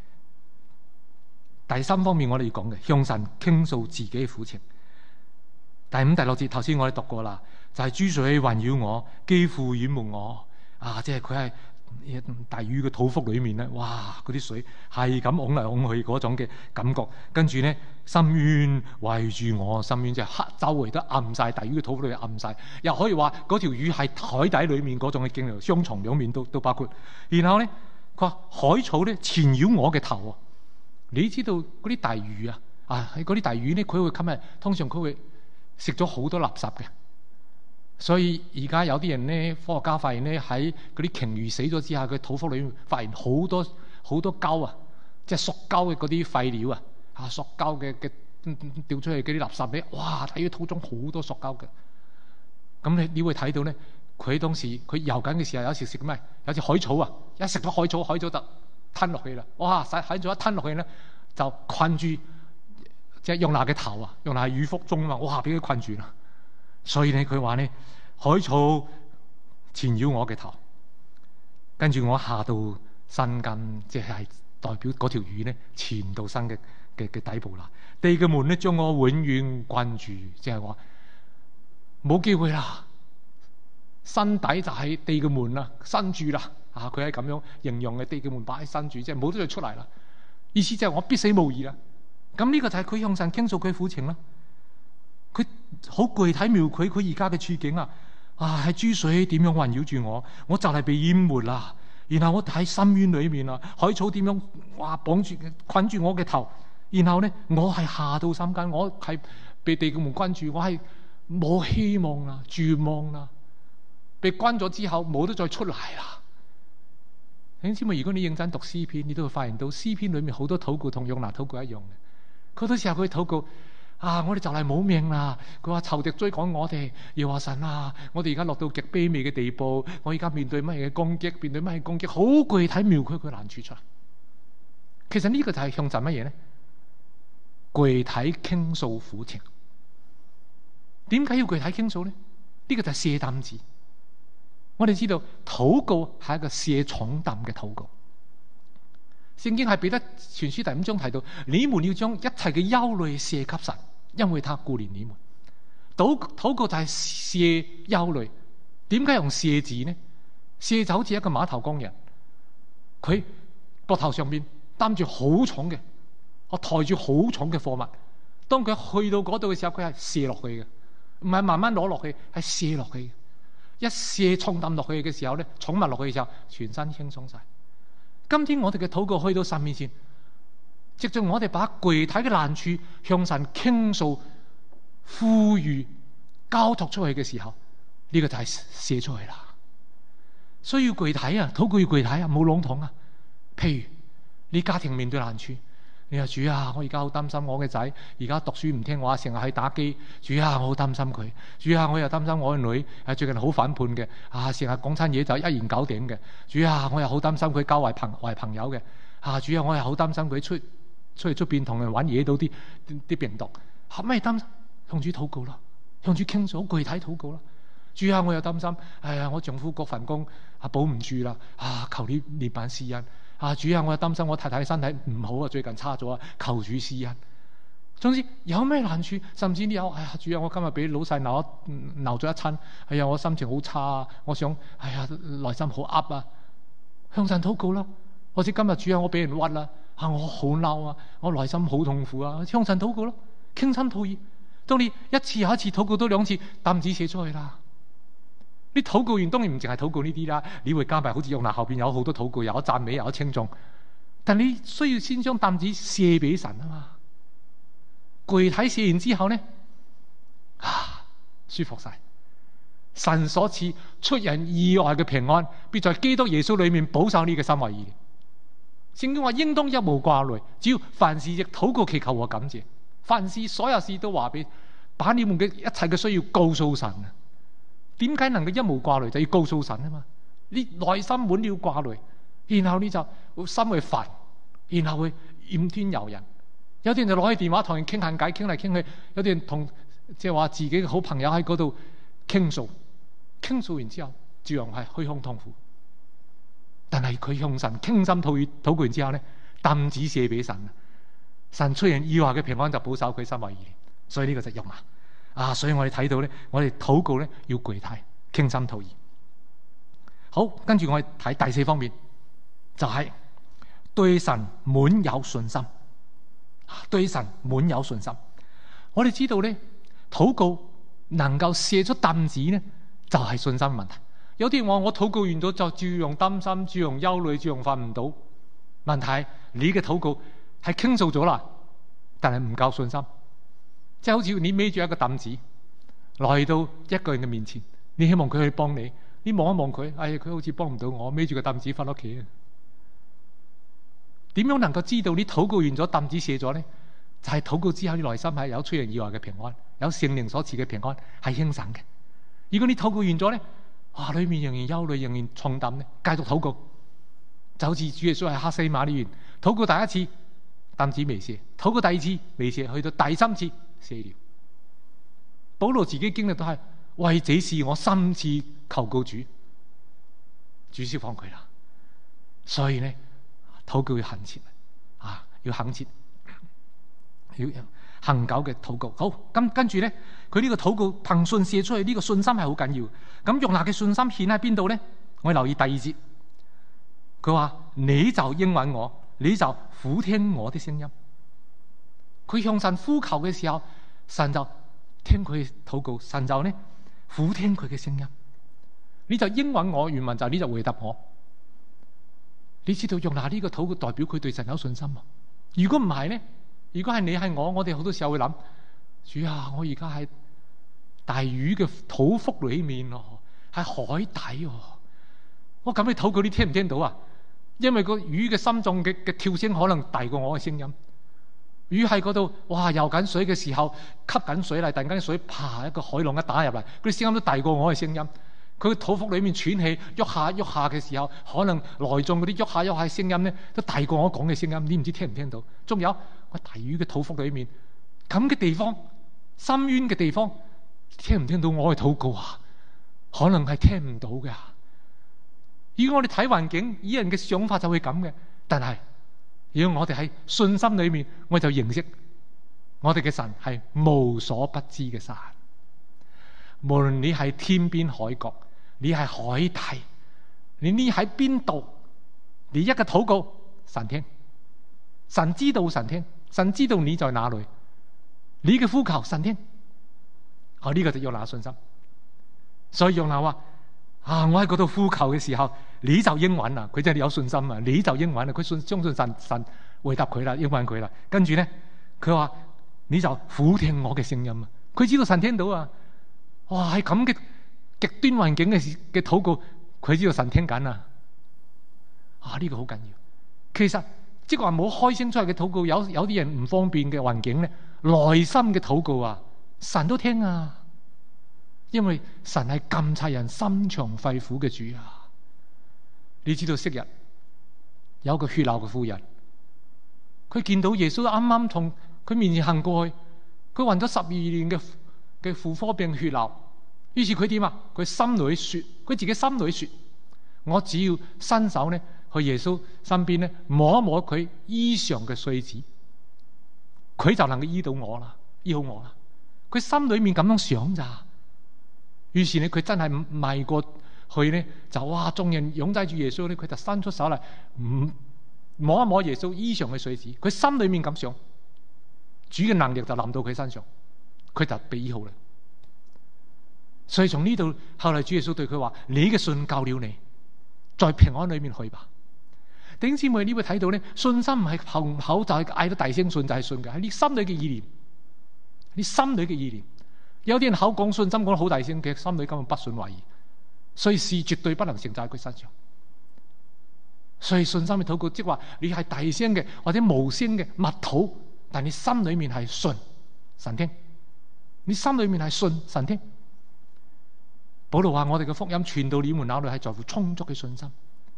第三方面，我哋要講嘅向神傾訴自己嘅苦情。第5、第6節頭先我哋讀過啦，就係、是、諸水環繞我，幾乎淹沒我。即係佢係大魚嘅肚腹裏面咧，哇！嗰啲水係咁拱嚟拱去嗰種嘅感覺。跟住咧，深淵圍住我，深淵即係黑，周圍都暗晒，大魚嘅肚腹裏面暗晒。又可以話嗰條魚係海底裏面嗰種嘅經歷，雙重兩面都包括。然後咧，佢話海草咧纏繞我嘅頭。你知道嗰啲大魚喺嗰啲大魚咧，佢會今日通常佢會食咗好多垃圾嘅。所以而家有啲人咧，科學家發現咧，喺嗰啲鯨魚死咗之後，佢肚腹裏面發現好多膠即係塑膠嘅嗰啲廢料塑膠嘅掉出去嗰啲垃圾咧，哇！睇佢肚中好多塑膠嘅。咁你會睇到咧，佢當時佢游緊嘅時候，有時食咩？有隻海草一食咗海草就吞落去啦。哇！海草一吞落去咧，就困住即係約拿嘅頭約拿係魚腹中嘛，哇！俾佢困住啦。所以咧，佢話咧，海草纏繞我嘅頭，跟住我下到身根，即係代表嗰條魚咧纏到身嘅底部啦。地嘅門咧將我永遠困住，即係話冇機會啦。身底就係地嘅門啦，伸住啦。佢係咁樣形容嘅，地嘅門擺喺伸住，即係冇得再出嚟啦。意思就係我必死無疑啦。咁呢個就係佢向神傾訴佢苦情啦。佢好具體描繪佢而家嘅處境係諸水點樣環繞住我，我就係被淹沒啦。然後我喺深淵裏面海草點樣綁住困住我嘅頭。然後咧，我係下到心間，我係被地嘅門關住，我係冇希望啦，絕望啦，被關咗之後冇得再出嚟啦。弟兄姊妹，如果你認真讀詩篇，你都會發現到詩篇裏面好多禱告同約拿禱告一樣嘅。好多時候佢禱告我哋就嚟冇命啦。佢話仇敵追趕我哋，耶和華神我哋而家落到極卑微嘅地步，我而家面對乜嘢攻擊，面對乜嘢攻擊，好具體描繪佢難處出嚟。其實呢個就係向神乜嘢咧？具體傾訴苦情。點解要具體傾訴咧？呢個就係卸擔子。我哋知道禱告係一個卸重擔嘅禱告。聖經係彼得前書第5章提到，你們要將一切嘅憂慮卸給神，因為他顧念你們。禱告就係卸憂慮。點解用卸字呢？卸就好似一個碼頭工人，佢膊頭上面擔住好重嘅，我抬住好重嘅貨物。當佢去到嗰度嘅時候，佢係卸落去嘅，唔係慢慢攞落去，係卸落去嘅。一卸重擔落去嘅時候咧，重物落去嘅時候，全身輕鬆晒。今天我哋嘅禱告去到神面前，藉着我哋把具體嘅難處向神傾訴、呼籲、交託出去嘅時候，呢個就係卸出去啦。需要具體禱告要具體冇籠統譬如你家庭面對難處，你話主我而家好擔心我嘅仔，而家讀書唔聽話，成日去打機。主我好擔心佢。主我又擔心我嘅女最近好反叛嘅，成日講親嘢就一言九鼎嘅。主我又好擔心佢交壞朋友嘅。主我又好擔心佢出去邊同人玩惹到啲病毒。咩擔心？向主禱告啦，向主傾訴，具體禱告啦。主我又擔心，我丈夫嗰份工保唔住啦。求你憐憫施恩。主我又擔心我太太身體唔好最近差咗求主施恩。總之有咩難處，甚至你有主我今日俾老細鬧咗一餐，我心情好差我想內心好噏向神禱告啦。或者今日主我俾人屈啦，我好嬲我內心好痛苦向神禱告咯，傾心吐意。 當你一次又一次禱告多2次，擔子卸出去啦。你禱告完當然唔淨係禱告呢啲啦，你會加埋好似約拿後邊有好多禱告，又有讚美，又有稱頌。但你需要先將擔子卸俾神啊嘛。具體卸完之後呢，舒服晒。神所賜出人意外嘅平安，必在基督耶穌裏面保守你嘅心懷意念。聖經話應當一無掛慮，只要凡事亦禱告祈求和感謝，凡事所有事都話俾，把你們嘅一切嘅需要告訴神啊。點解能夠一無掛慮？就要告訴神啊嘛。你內心滿了掛慮，然後你就心會煩，然後會怨天尤人。有啲人就攞起電話同人傾下偈，傾嚟傾去；有啲人同即係話自己嘅好朋友喺嗰度傾訴，傾訴完之後，照樣係虛空痛苦。但係佢向神傾心禱告完之後呢，擔子卸俾神，神出人意外嘅平安就保守佢心懷意念。所以呢個就用啊！所以我哋睇到呢，我哋禱告呢要具體傾心吐意。好，跟住我哋睇第4方面，就係對神滿有信心。對神滿有信心。我哋知道呢，禱告能夠卸出擔子呢，就係信心問題。有啲人話我禱告完咗就照樣擔心，照樣憂慮，照樣瞓唔到。問題你嘅禱告係傾訴咗啦，但係唔夠信心。即係好似你孭住一個擔子來到一個人嘅面前，你希望佢去幫你，你望一望佢，佢好似幫唔到我，孭住個擔子翻屋企。點樣能夠知道你禱告完咗擔子卸咗呢？就係禱告之後，你內心係有出人意外嘅平安，有聖靈所賜嘅平安，係輕省嘅。如果你禱告完咗呢，裏面仍然憂慮，仍然重擔呢，繼續禱告，就好似主耶穌喺客西馬尼園禱告第一次擔子未卸，禱告第2次未卸，去到第3次卸了。保羅自己經歷都係為這事我3次求告主，主釋放佢啦。所以呢，禱告要懇切要懇切，要恆久嘅禱告。好，跟住呢，佢呢個禱告憑信卸出去，呢個信心係好緊要。咁約拿嘅信心顯喺邊度呢？我留意第2節，佢話你就應允我，你就俯聽我的聲音。佢向神呼求嘅時候，神就聽佢禱告，神就呢俯聽佢嘅聲音。你就應允我，原文就你就回答我。你知道約拿呢個禱告代表佢對神有信心啊？如果唔係呢？如果係你係我哋好多時候會諗，主啊，我而家喺大魚嘅肚腹裏面咯，喺海底喎。我咁你禱告，你聽唔聽到啊？因為個魚嘅心臟嘅跳聲可能大過我嘅聲音。魚喺嗰度哇游緊水嘅時候，吸緊水嚟，突然間水啪一個海浪一打入嚟，嗰啲聲音都大過我嘅聲音。佢肚腹裏面喘氣喐下喐下嘅時候，可能內臟嗰啲喐下喐下嘅聲音咧，都大過我講嘅聲音。你唔知聽唔聽到？仲有我大魚嘅肚腹裏面咁嘅地方，深淵嘅地方，聽唔聽到我嘅禱告啊？可能係聽唔到嘅。如果我哋睇環境，以人嘅想法就會咁嘅。但係如果我哋喺信心裏面，我就認識我哋嘅神係無所不知嘅神。無論你係天邊海角，你係海底，你呢喺邊度，你一個禱告，神聽，神知道，神聽，神知道你在哪裏，你嘅呼求神聽。呢個就約拿信心。所以約拿話我喺嗰度呼求嘅時候，你就應允啦。佢真係有信心啊，你就應允啦。佢相信神回答佢啦，應允佢啦。跟住咧，佢話你就俯聽我嘅聲音啊。佢知道神聽到啊。哇！喺咁嘅極端環境嘅禱告，佢知道神聽緊啊！呢個好緊要。其實即係話冇開聲出嚟嘅禱告，有啲人唔方便嘅環境咧，內心嘅禱告啊，神都聽啊！因為神係監察人心腸肺腑嘅主啊！你知道昔日有個血流嘅婦人，佢見到耶穌啱啱從佢面前行過去，佢患咗12年嘅婦科病血流，於是佢點啊？佢心裏說，佢自己心裏說，我只要伸手呢去耶穌身邊呢摸一摸佢衣裳嘅繸子，佢就能夠醫到我啦，醫好我啦。佢心裏面咁樣想咋？於是呢，佢真係邁過去呢，就哇眾人擁擠住耶穌呢，佢就伸出手嚟摸一摸耶穌衣裳嘅繸子。佢心裏面咁想，主嘅能力就臨到佢身上。 佢就被醫好啦。所以從呢度後嚟主耶穌對佢話：你嘅信救了你，在平安裏面去吧。弟兄姊妹，你會睇到咧，信心唔係口就係嗌到大聲信就係信嘅，係你心裏嘅意念，你心裏嘅意念。有啲人口講信心講得好大聲嘅，心裏根本不信懷疑，所以事絕對不能成就喺佢身上。所以信心嘅禱告，即係話你係大聲嘅或者無聲嘅默禱，但你心裏面係信神聽，你心裏面係信神聽。保羅話：我哋嘅福音傳到你們那裏，係在乎充足嘅信心。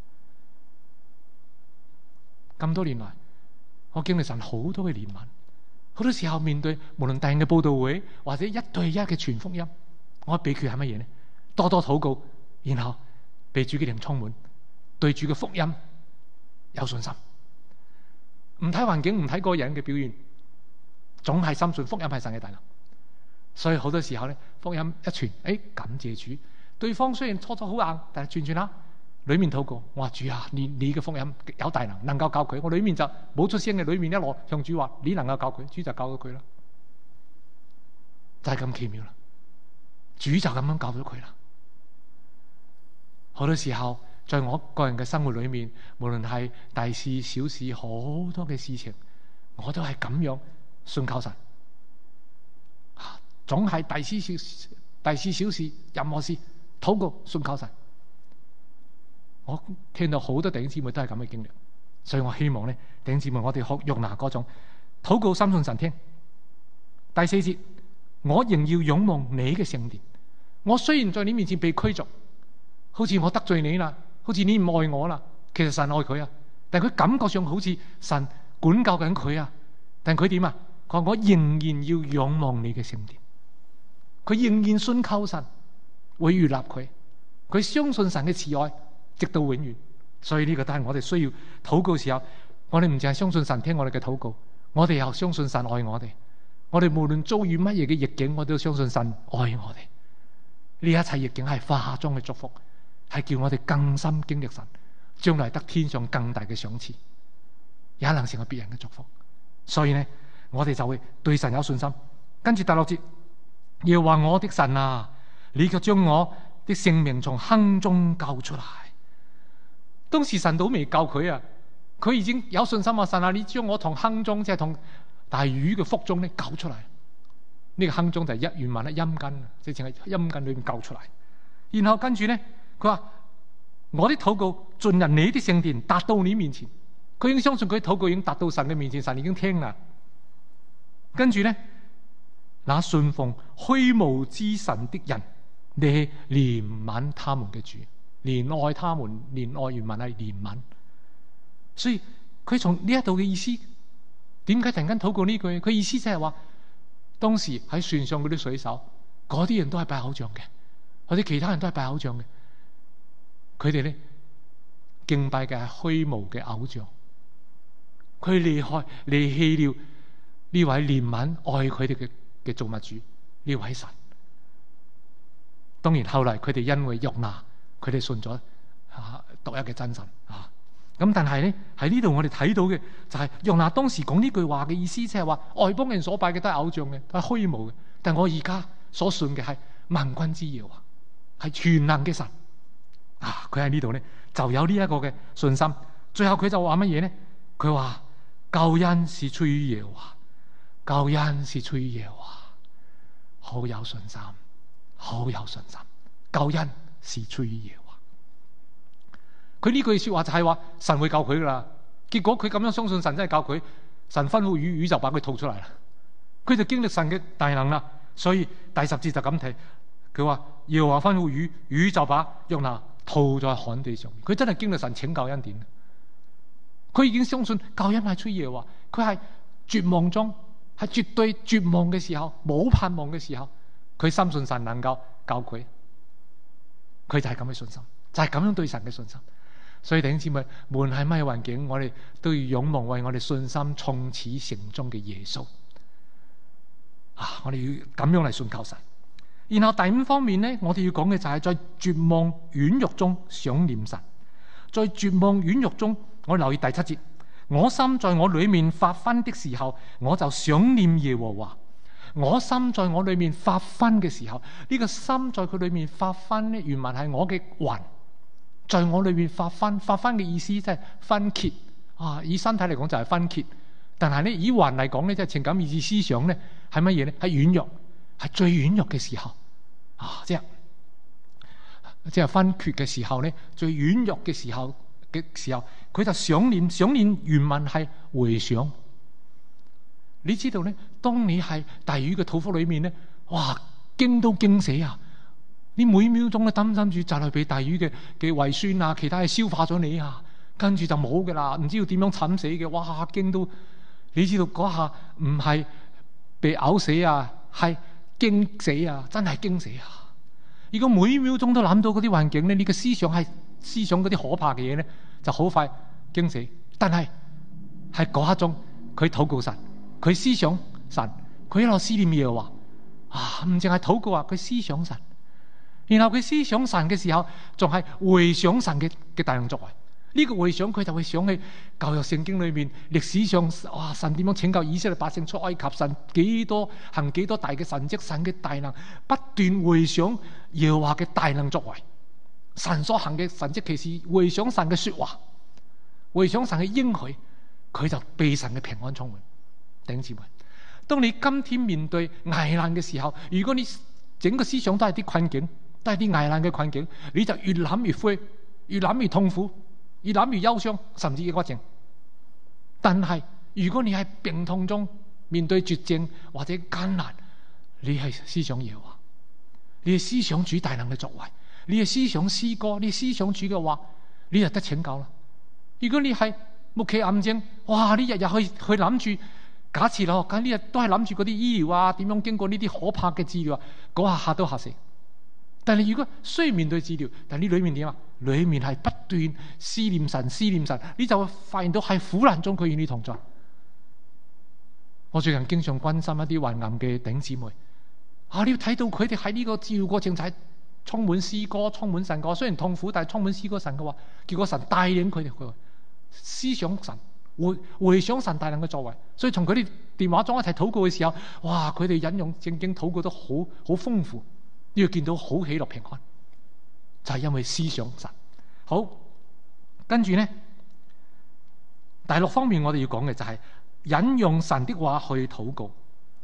咁多年來，我經歷神好多嘅憐憫，好多時候面對無論大型嘅佈道會或者一對一嘅傳福音，我嘅秘訣係乜嘢呢？多多禱告，然後被主嘅靈充滿，對主嘅福音有信心，唔睇環境，唔睇個人嘅表現，總係深信福音係神嘅大能。所以好多時候咧，福音一傳，感謝主。對方雖然初初好硬，但係轉下裏面禱告，我話主啊，你嘅福音有大能，能夠教佢。我裏面就冇出聲嘅，裏面一落向主話，你能夠教佢，主就教咗佢啦。就係咁奇妙啦，主就咁樣教咗佢啦。好多時候，在我個人嘅生活裏面，無論係大事小事，好多嘅事情，我都係咁樣信靠神。總係大事小事，任何事禱告信靠神。我聽到好多弟兄姊妹都係咁嘅經歷，所以我希望咧，弟兄姊妹我哋學約拿嗰種禱告深信神聽。第4節，我仍要仰望你嘅聖殿。我雖然在你面前被驅逐，好似我得罪你啦，好似你唔愛我啦，其實神愛佢啊，但係佢感覺上好似神管教緊佢啊，但係佢點啊？佢話我仍然要仰望你嘅聖殿。佢仍然信靠神會悅納佢，佢相信神嘅慈愛直到永遠。所以呢個都係我哋需要禱告嘅時候，我哋唔淨係相信神聽我哋嘅禱告，我哋又相信神愛我哋。我哋無論遭遇乜嘢嘅逆境，我都相信神愛我哋。呢一切逆境係化妝嘅祝福，係叫我哋更深經歷神，將來得天上更大嘅賞賜，也能成為別人嘅祝福。所以呢，我哋就會對神有信心。跟住第6節。耶和華我的神啊，你卻將我的性命從坑中救出來。當時神都未救佢啊，佢已經有信心啊！神啊，你將我從坑中，即係從大魚嘅腹中咧救出嚟。呢個坑中就係原文咧陰間，即係喺陰間裏面救出嚟。然後跟住咧，佢話我的禱告進入你的聖殿，達到你面前。佢已經相信佢禱告已經達到神嘅面前，神已經聽啦。跟住咧。那信奉虛無之神的人，你憐憫他們嘅主，憐愛他們，憐愛原文係憐憫。所以佢從呢一度嘅意思，點解突然間禱告呢句？佢意思即係話，當時喺船上嗰啲水手，嗰啲人都係拜偶像嘅，或者其他人都係拜偶像嘅。佢哋咧敬拜嘅係虛無嘅偶像，佢離棄了呢位憐憫愛佢哋嘅造物主，呢位神。當然後嚟佢哋因為約拿，佢哋信咗獨一嘅真神啊。咁但係咧喺呢度我哋睇到嘅就係約拿當時講呢句話嘅意思，即係話外邦人所拜嘅都係偶像嘅，都係虛無嘅。但我而家所信嘅係萬軍之耶和華，係全能嘅神啊！佢喺呢度咧就有呢一個嘅信心。最後佢就話乜嘢咧？佢話救恩是出於耶和華。救恩是出於耶和華，好有信心，好有信心。救恩是出於耶和華。佢呢句說話就係話神會救佢噶啦。結果佢咁樣相信神真係救佢，神吩咐魚就把佢吐出嚟啦。佢就經歷神嘅大能啦。所以第10節就咁睇，佢話耶和華吩咐魚就把約拿吐在旱地上面。佢真係經歷神拯救恩典。佢已經相信救恩係出於耶和華。佢係絕望中。係絕對絕望嘅時候，冇盼望嘅時候，佢深信神能夠救佢，佢就係咁嘅信心，就係咁樣對神嘅信心。所以弟兄姊妹，無論係咩環境，我哋都要仰望為我哋信心從此成終嘅耶穌啊！我哋要咁樣嚟信靠神。然後第5方面呢，我哋要講嘅就係在絕望軟弱中想念神。在絕望軟弱中，我留意第7節。我心在我裏面發昏的時候，我就想念耶和華。 我心在我裏面發昏嘅時候，呢個心在佢裏面發昏咧，原文係我嘅魂在我裏面發昏。發昏嘅意思即係昏厥啊，以身體嚟講就係昏厥，但係咧以魂嚟講咧，即係情感意志思想咧係乜嘢咧？係軟弱，係最軟弱嘅時候啊！即係昏厥嘅時候咧，最軟弱嘅時候佢就想念原文係回想。你知道咧，當你係大魚嘅肚腹裏面咧，哇，驚都驚死啊！你每秒鐘都擔心住就係被大魚嘅胃酸啊，其他嘢消化咗你啊，跟住就冇噶啦，唔知要點樣慘死嘅，哇，驚到你知道嗰下唔係被咬死啊，係驚死啊，真係驚死啊！如果每秒鐘都諗到嗰啲環境咧，你嘅思想嗰啲可怕嘅嘢咧，就好快驚死。但係喺嗰刻中，佢禱告神。佢思想神，佢一路思念嘢話啊，唔淨係禱告啊，佢思想神，然後佢思想神嘅時候，仲係回想神嘅大能作為。呢個回想佢就會想起舊約聖經裏面歷史上，哇，神點樣拯救以色列百姓出埃及，神行幾多大嘅神蹟，神嘅大能，不斷回想耶和華嘅大能作為，神所行嘅神蹟奇事，回想神嘅說話，回想神嘅應許，佢就被神嘅平安充滿。弟兄姊妹，當你今天面對危難嘅時候，如果你整個思想都係啲困境，都係啲危難嘅困境，你就越諗越灰，越諗越痛苦，越諗越憂傷，甚至抑鬱症。但係如果你喺病痛中面對絕症或者艱難，你係思想耶和華，你係思想主大能嘅作為，你係思想詩歌，你思想主嘅話，你就得拯救啦。如果你係末期癌症，哇，你日日去諗住。假設咯，咁呢日都係諗住嗰啲醫療啊，點樣經過呢啲可怕嘅治療啊，嗰下都嚇死。但係如果雖然面對治療，但係呢裏面點啊？裏面係不斷思念神，你就會發現到喺苦難中佢與你同在。我最近經常關心一啲患癌嘅弟兄姊妹啊，你要睇到佢哋喺呢個治療過程就係充滿詩歌、充滿神嘅話，雖然痛苦，但係充滿詩歌神嘅話，結果神帶領佢哋去思想神。回想神大能嘅作為，所以從佢哋電話中一齊禱告嘅時候，哇！佢哋引用聖經禱告得好豐富，你要見到好喜樂平安，就係因為思想神。好，跟住呢，第六方面我哋要講嘅就係引用神的話去禱告。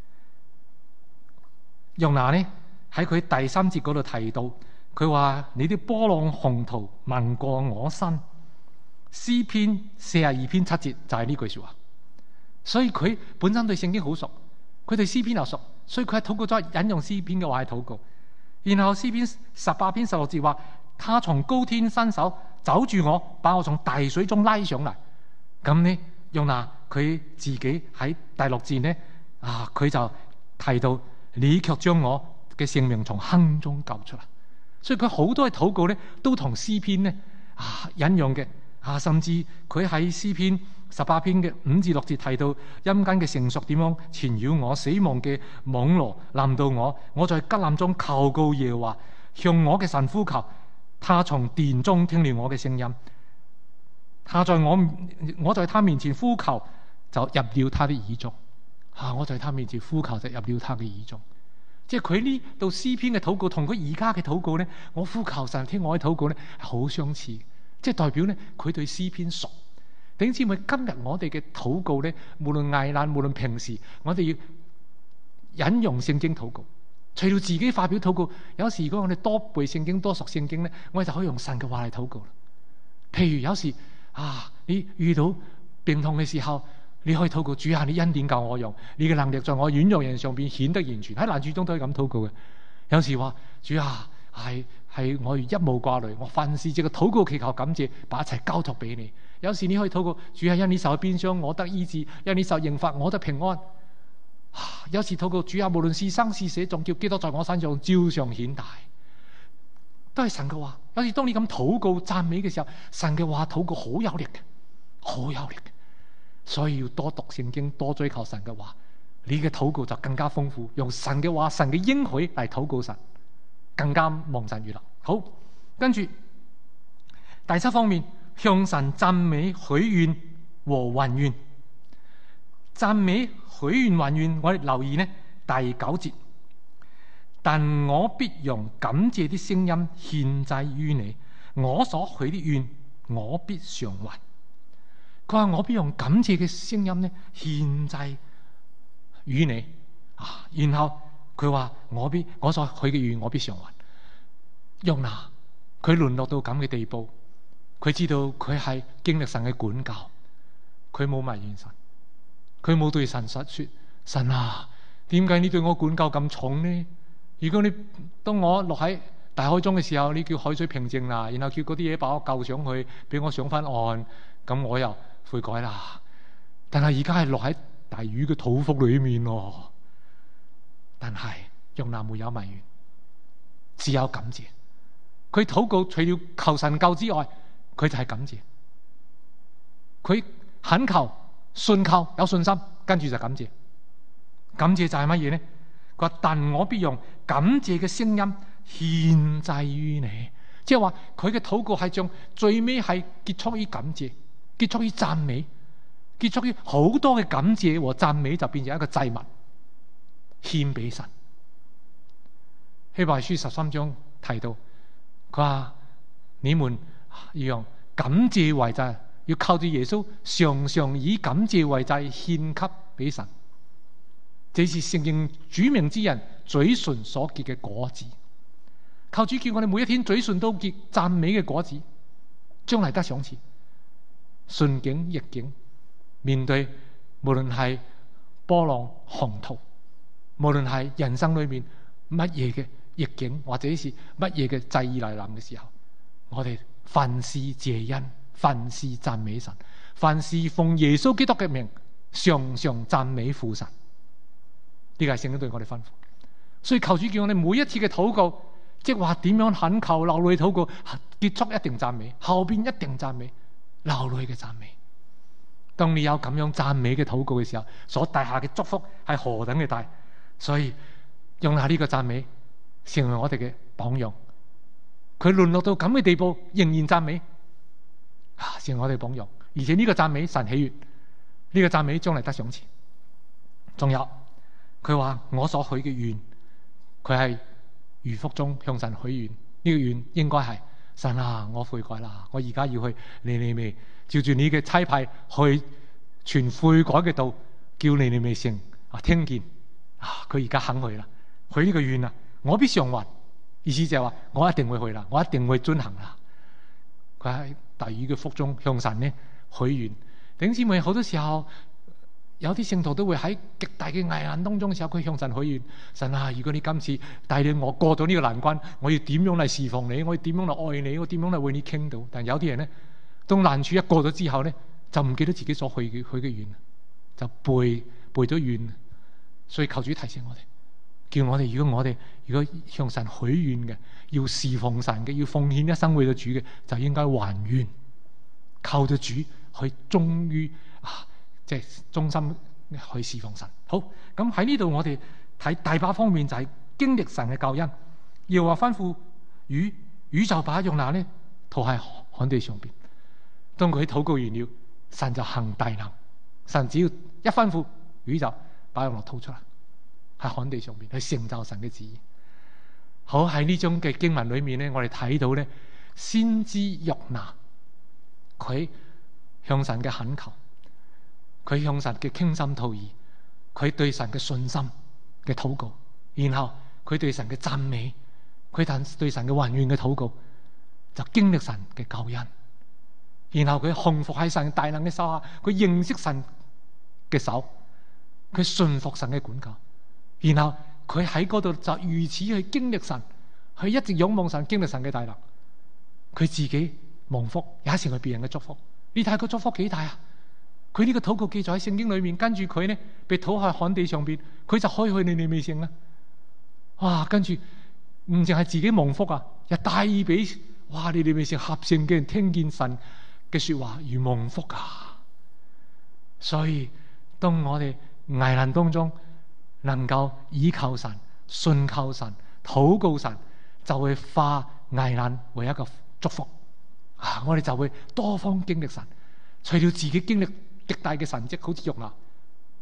約拿呢喺佢第3節嗰度提到，佢話：你啲波浪洪濤漫過我身。詩篇42篇7節就係呢句說話，所以佢本身對聖經好熟，佢對詩篇又熟，所以佢係禱告咗引用詩篇嘅話去禱告。然後詩篇18篇16節話：他從高天伸手走住我，把我從大水中拉上嚟。咁呢，約拿佢自己喺第6節呢佢就提到：你卻將我嘅性命從坑中救出嚟。所以佢好多嘅禱告呢都同詩篇呢引用嘅。甚至佢喺詩篇18篇嘅5至6節提到陰間嘅繩索點樣纏繞我，死亡嘅網羅臨到我，我在急難中求告耶和華，向我嘅神呼求，他從殿中聽了我嘅聲音，我在他面前呼求，就入了他的耳中。我在他面前呼求，就入了他嘅耳中。即係佢呢度詩篇嘅禱告同佢而家嘅禱告呢，我呼求神聽我嘅禱告呢，係好相似。即係代表咧，佢對詩篇熟。弟兄姊妹，今日我哋嘅禱告咧，無論危難，無論平時，我哋要引用聖經禱告。除咗自己發表禱告，有時如果我哋多背聖經、多熟聖經咧，我哋就可以用神嘅話嚟禱告啦。譬如有時你遇到病痛嘅時候，你可以禱告：主啊，你恩典夠我用，你嘅能力在我軟弱人上邊顯得完全。喺難處中都可以咁禱告嘅。有時話：主啊，係我一無掛慮，我凡事藉個禱告祈求感謝，把一切交託俾你。有時你可以禱告：主啊，因你受鞭傷，我得醫治；因你受刑罰，我得平安。有時禱告：主啊，無論是生是死，仲叫基督在我身上照常顯大。都係神嘅話。有時當你咁禱告讚美嘅時候，神嘅話禱告好有力嘅，好有力嘅。所以要多讀聖經，多追求神嘅話，你嘅禱告就更加豐富。用神嘅話、神嘅應許嚟禱告神，更加蒙神悅納。好，跟住第7方面，向神讚美、許願和還願。讚美、許願、還願，我哋留意呢， 第9節，但我必用感謝的聲音獻祭於你，我所許的願我必償還。佢話我必用感謝嘅聲音咧獻祭於你啊，然後佢話我所許嘅願我必償還。約拿佢淪落到咁嘅地步，佢知道佢係經歷神嘅管教，佢冇埋怨神，佢冇對神說神啊，點解你對我管教咁重呢？如果你當我落喺大海中嘅時候，你叫海水平靜啦，然後叫嗰啲嘢把我救上去，俾我上翻岸，咁我又悔改啦。但係而家係落喺大魚嘅肚腹裏面咯。但係約拿沒有埋怨，只有感謝。佢禱告除了求神救之外，佢就係感謝。佢懇求、信靠、有信心，跟住就感謝。感謝就係乜嘢呢？佢話但我必用感謝嘅聲音獻祭於你，即係話佢嘅禱告係將最尾係結束於感謝，結束於讚美，結束於好多嘅感謝和讚美就變成一個祭物獻俾神。希伯來書13章提到，佢話你們要用感謝為祭，要靠住耶穌常常以感謝為祭獻給俾神，這是承認主名之人嘴唇所結嘅果子。靠主叫我哋每一天嘴唇都結讚美嘅果子，將來得賞賜。順境逆境，面對無論係波浪洪濤，無論係人生裏面乜嘢嘅逆境，或者是乜嘢嘅際遇嚟臨嘅時候，我哋凡事謝恩，凡事讚美神，凡事奉耶穌基督嘅名，常常讚美父神。呢個係聖經對我哋吩咐。所以求主叫我哋每一次嘅禱告，即係話點樣懇求流淚禱告，結束一定讚美，後邊一定讚美，流淚嘅讚美。當你有咁樣讚美嘅禱告嘅時候，所帶下嘅祝福係何等嘅大。所以用下呢個讚美成為我哋嘅榜樣。佢淪落到咁嘅地步，仍然讚美，成為我哋榜樣。而且呢個讚美神喜悅，呢個讚美將來得賞賜。仲有佢話我所許嘅願，佢係如腹中向神許願。呢個願應該係神啊，我悔改啦，我而家要去尼尼微，照住你嘅差派去傳悔改嘅道，叫尼尼微城聽見佢而家肯去啦，許呢個願啦，我必償還。意思就係話我一定會去啦，我一定會遵行啦。佢喺大魚嘅腹中向神呢許願。弟兄姊妹，好多時候有啲聖徒都會喺極大嘅危難當中嘅時候，佢向神許願：神啊，如果你今次帶領我過咗呢個難關，我要點樣嚟侍奉你？我要點樣嚟愛你？我點樣嚟為你傾到？但有啲人呢，當難處一過咗之後呢，就唔記得自己所許嘅願，就背咗願。所以求主提醒我哋，叫我哋如果向神許願嘅，要侍奉神嘅，要奉獻一生為咗主嘅，就應該還願，靠住主去忠於即係忠心去侍奉神。好，咁喺呢度我哋睇大把方面，就係經歷神嘅救恩。要話吩咐魚就把約拿呢塗喺旱地上邊。當佢禱告完了，神就行大能。神只要一吩咐，魚就把約拿吐出嚟，喺旱地上邊去成就神嘅旨意。好，喺呢種嘅經文裏面呢，我哋睇到呢，先知約拿佢向神嘅懇求，佢向神嘅傾心吐意，佢對神嘅信心嘅禱告，然後佢對神嘅讚美，佢對神嘅還願嘅禱告，就經歷神嘅救恩。然後佢降服喺神大能嘅手下，佢認識神嘅手，佢信服神嘅管教，然後佢喺嗰度就如此去經歷神，佢一直仰望神，經歷神嘅大能，佢自己蒙福，也成為別人嘅祝福。你睇個祝福幾大啊！佢呢個禱告記載喺聖經裏面，跟住佢呢被吐喺旱地上邊，佢就可以去尼尼微城啦。哇！跟住唔淨係自己蒙福啊，又帶俾尼尼微城合城嘅人聽見神嘅說話如蒙福啊！所以當我哋危難當中能夠倚靠神、信靠神、禱告神，就會化危難為一個祝福啊！我哋就會多方經歷神，除了自己經歷極大嘅神蹟，好似約拿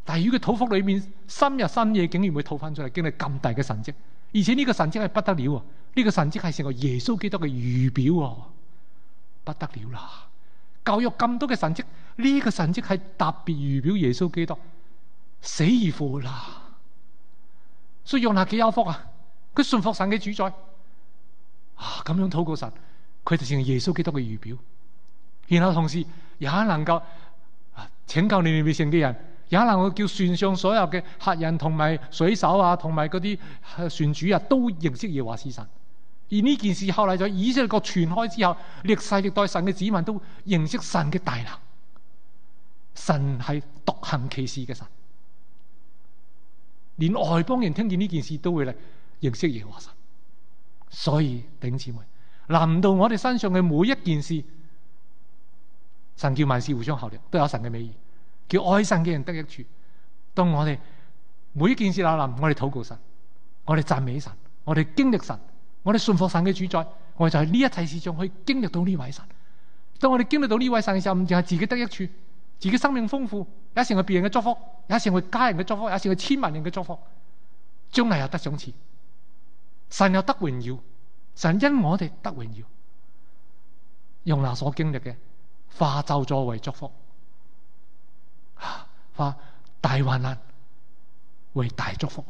大魚嘅肚腹裏面深日深夜竟然會吐翻出嚟，經歷咁大嘅神蹟，而且呢個神蹟係不得了啊！呢個神蹟係成個耶穌基督嘅預表啊，不得了啦！舊約咁多嘅神蹟，呢個神蹟係特別預表耶穌基督死而復活啦。所以約拿幾有福啊！佢信服神嘅主宰啊，咁樣禱告神，佢就成耶穌基督嘅預表。然後同時也能夠拯救尼尼微城嘅人，也能夠叫船上所有嘅客人同埋水手啊，同埋嗰啲船主啊，都認識耶和華是神。而呢件事後嚟在以色列國傳開之後，歷世歷代神嘅子民都認識神嘅大能，神係獨行其事嘅神。連外邦人聽見呢件事都會嚟認識耶和華神。所以弟兄姊妹，臨到我哋身上嘅每一件事，神叫萬事互相效力，都有神嘅美意，叫愛神嘅人得益處。當我哋每一件事臨，我哋禱告神，我哋讚美神，我哋經歷神，我哋信服神嘅主宰，我哋就係呢一切事上去經歷到呢位神。當我哋經歷到呢位神嘅時候，唔淨係自己得益處，自己生命豐富，也成為別人嘅祝福，也成為家人嘅祝福，也成為千萬人嘅祝福。將來又得賞賜，神又得榮耀，神因我哋得榮耀，用那所經歷嘅化咒詛為祝福，化大患難為大祝福。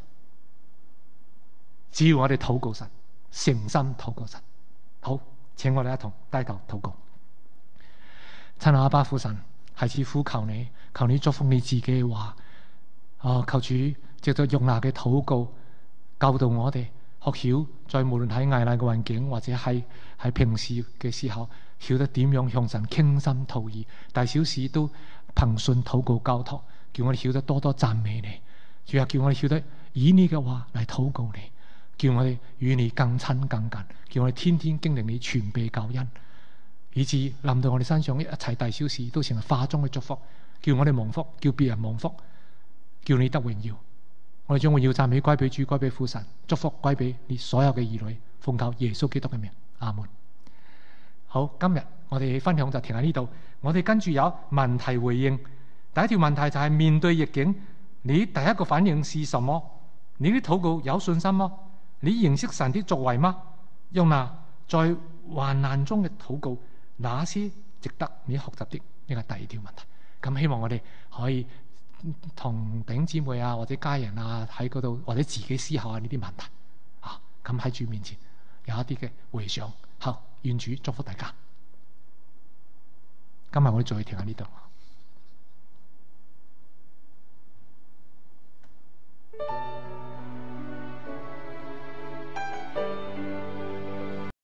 只要我哋禱告神，誠心禱告神。好，請我哋一同低頭禱告。親愛阿爸父神，孩子呼求你，求你祝福你自己嘅話。求主藉着約拿嘅禱告，教導我哋學曉，在無論喺危難嘅環境，或者係平時嘅時候，曉得點樣向神傾心吐意，大小事都憑信禱告交託，叫我哋曉得多多讚美你。主啊，叫我哋曉得以你嘅話嚟禱告你，叫我哋與你更親更近，叫我哋天天經歷你全備救恩，以致臨到我哋身上一切大小事都成為化中嘅祝福，叫我哋蒙福，叫別人蒙福，叫你得榮耀。我哋將榮耀讚美歸俾主，歸俾父神，祝福歸俾你所有嘅兒女，奉靠耶穌基督嘅名，阿門。好，今日我哋分享就停喺呢度。我哋跟住有問題回應。第一條問題就係面對逆境，你第一個反應是什麼？你的禱告有信心嗎？你認識神的作為嗎？約拿在患難中嘅禱告，哪些值得你學習的？呢個第二條問題。咁希望我哋可以同弟兄姊妹啊，或者家人啊喺嗰度，或者自己思考下呢啲問題啊。咁喺主面前有一啲嘅回想。好，願主祝福大家。今日我哋再停喺呢度。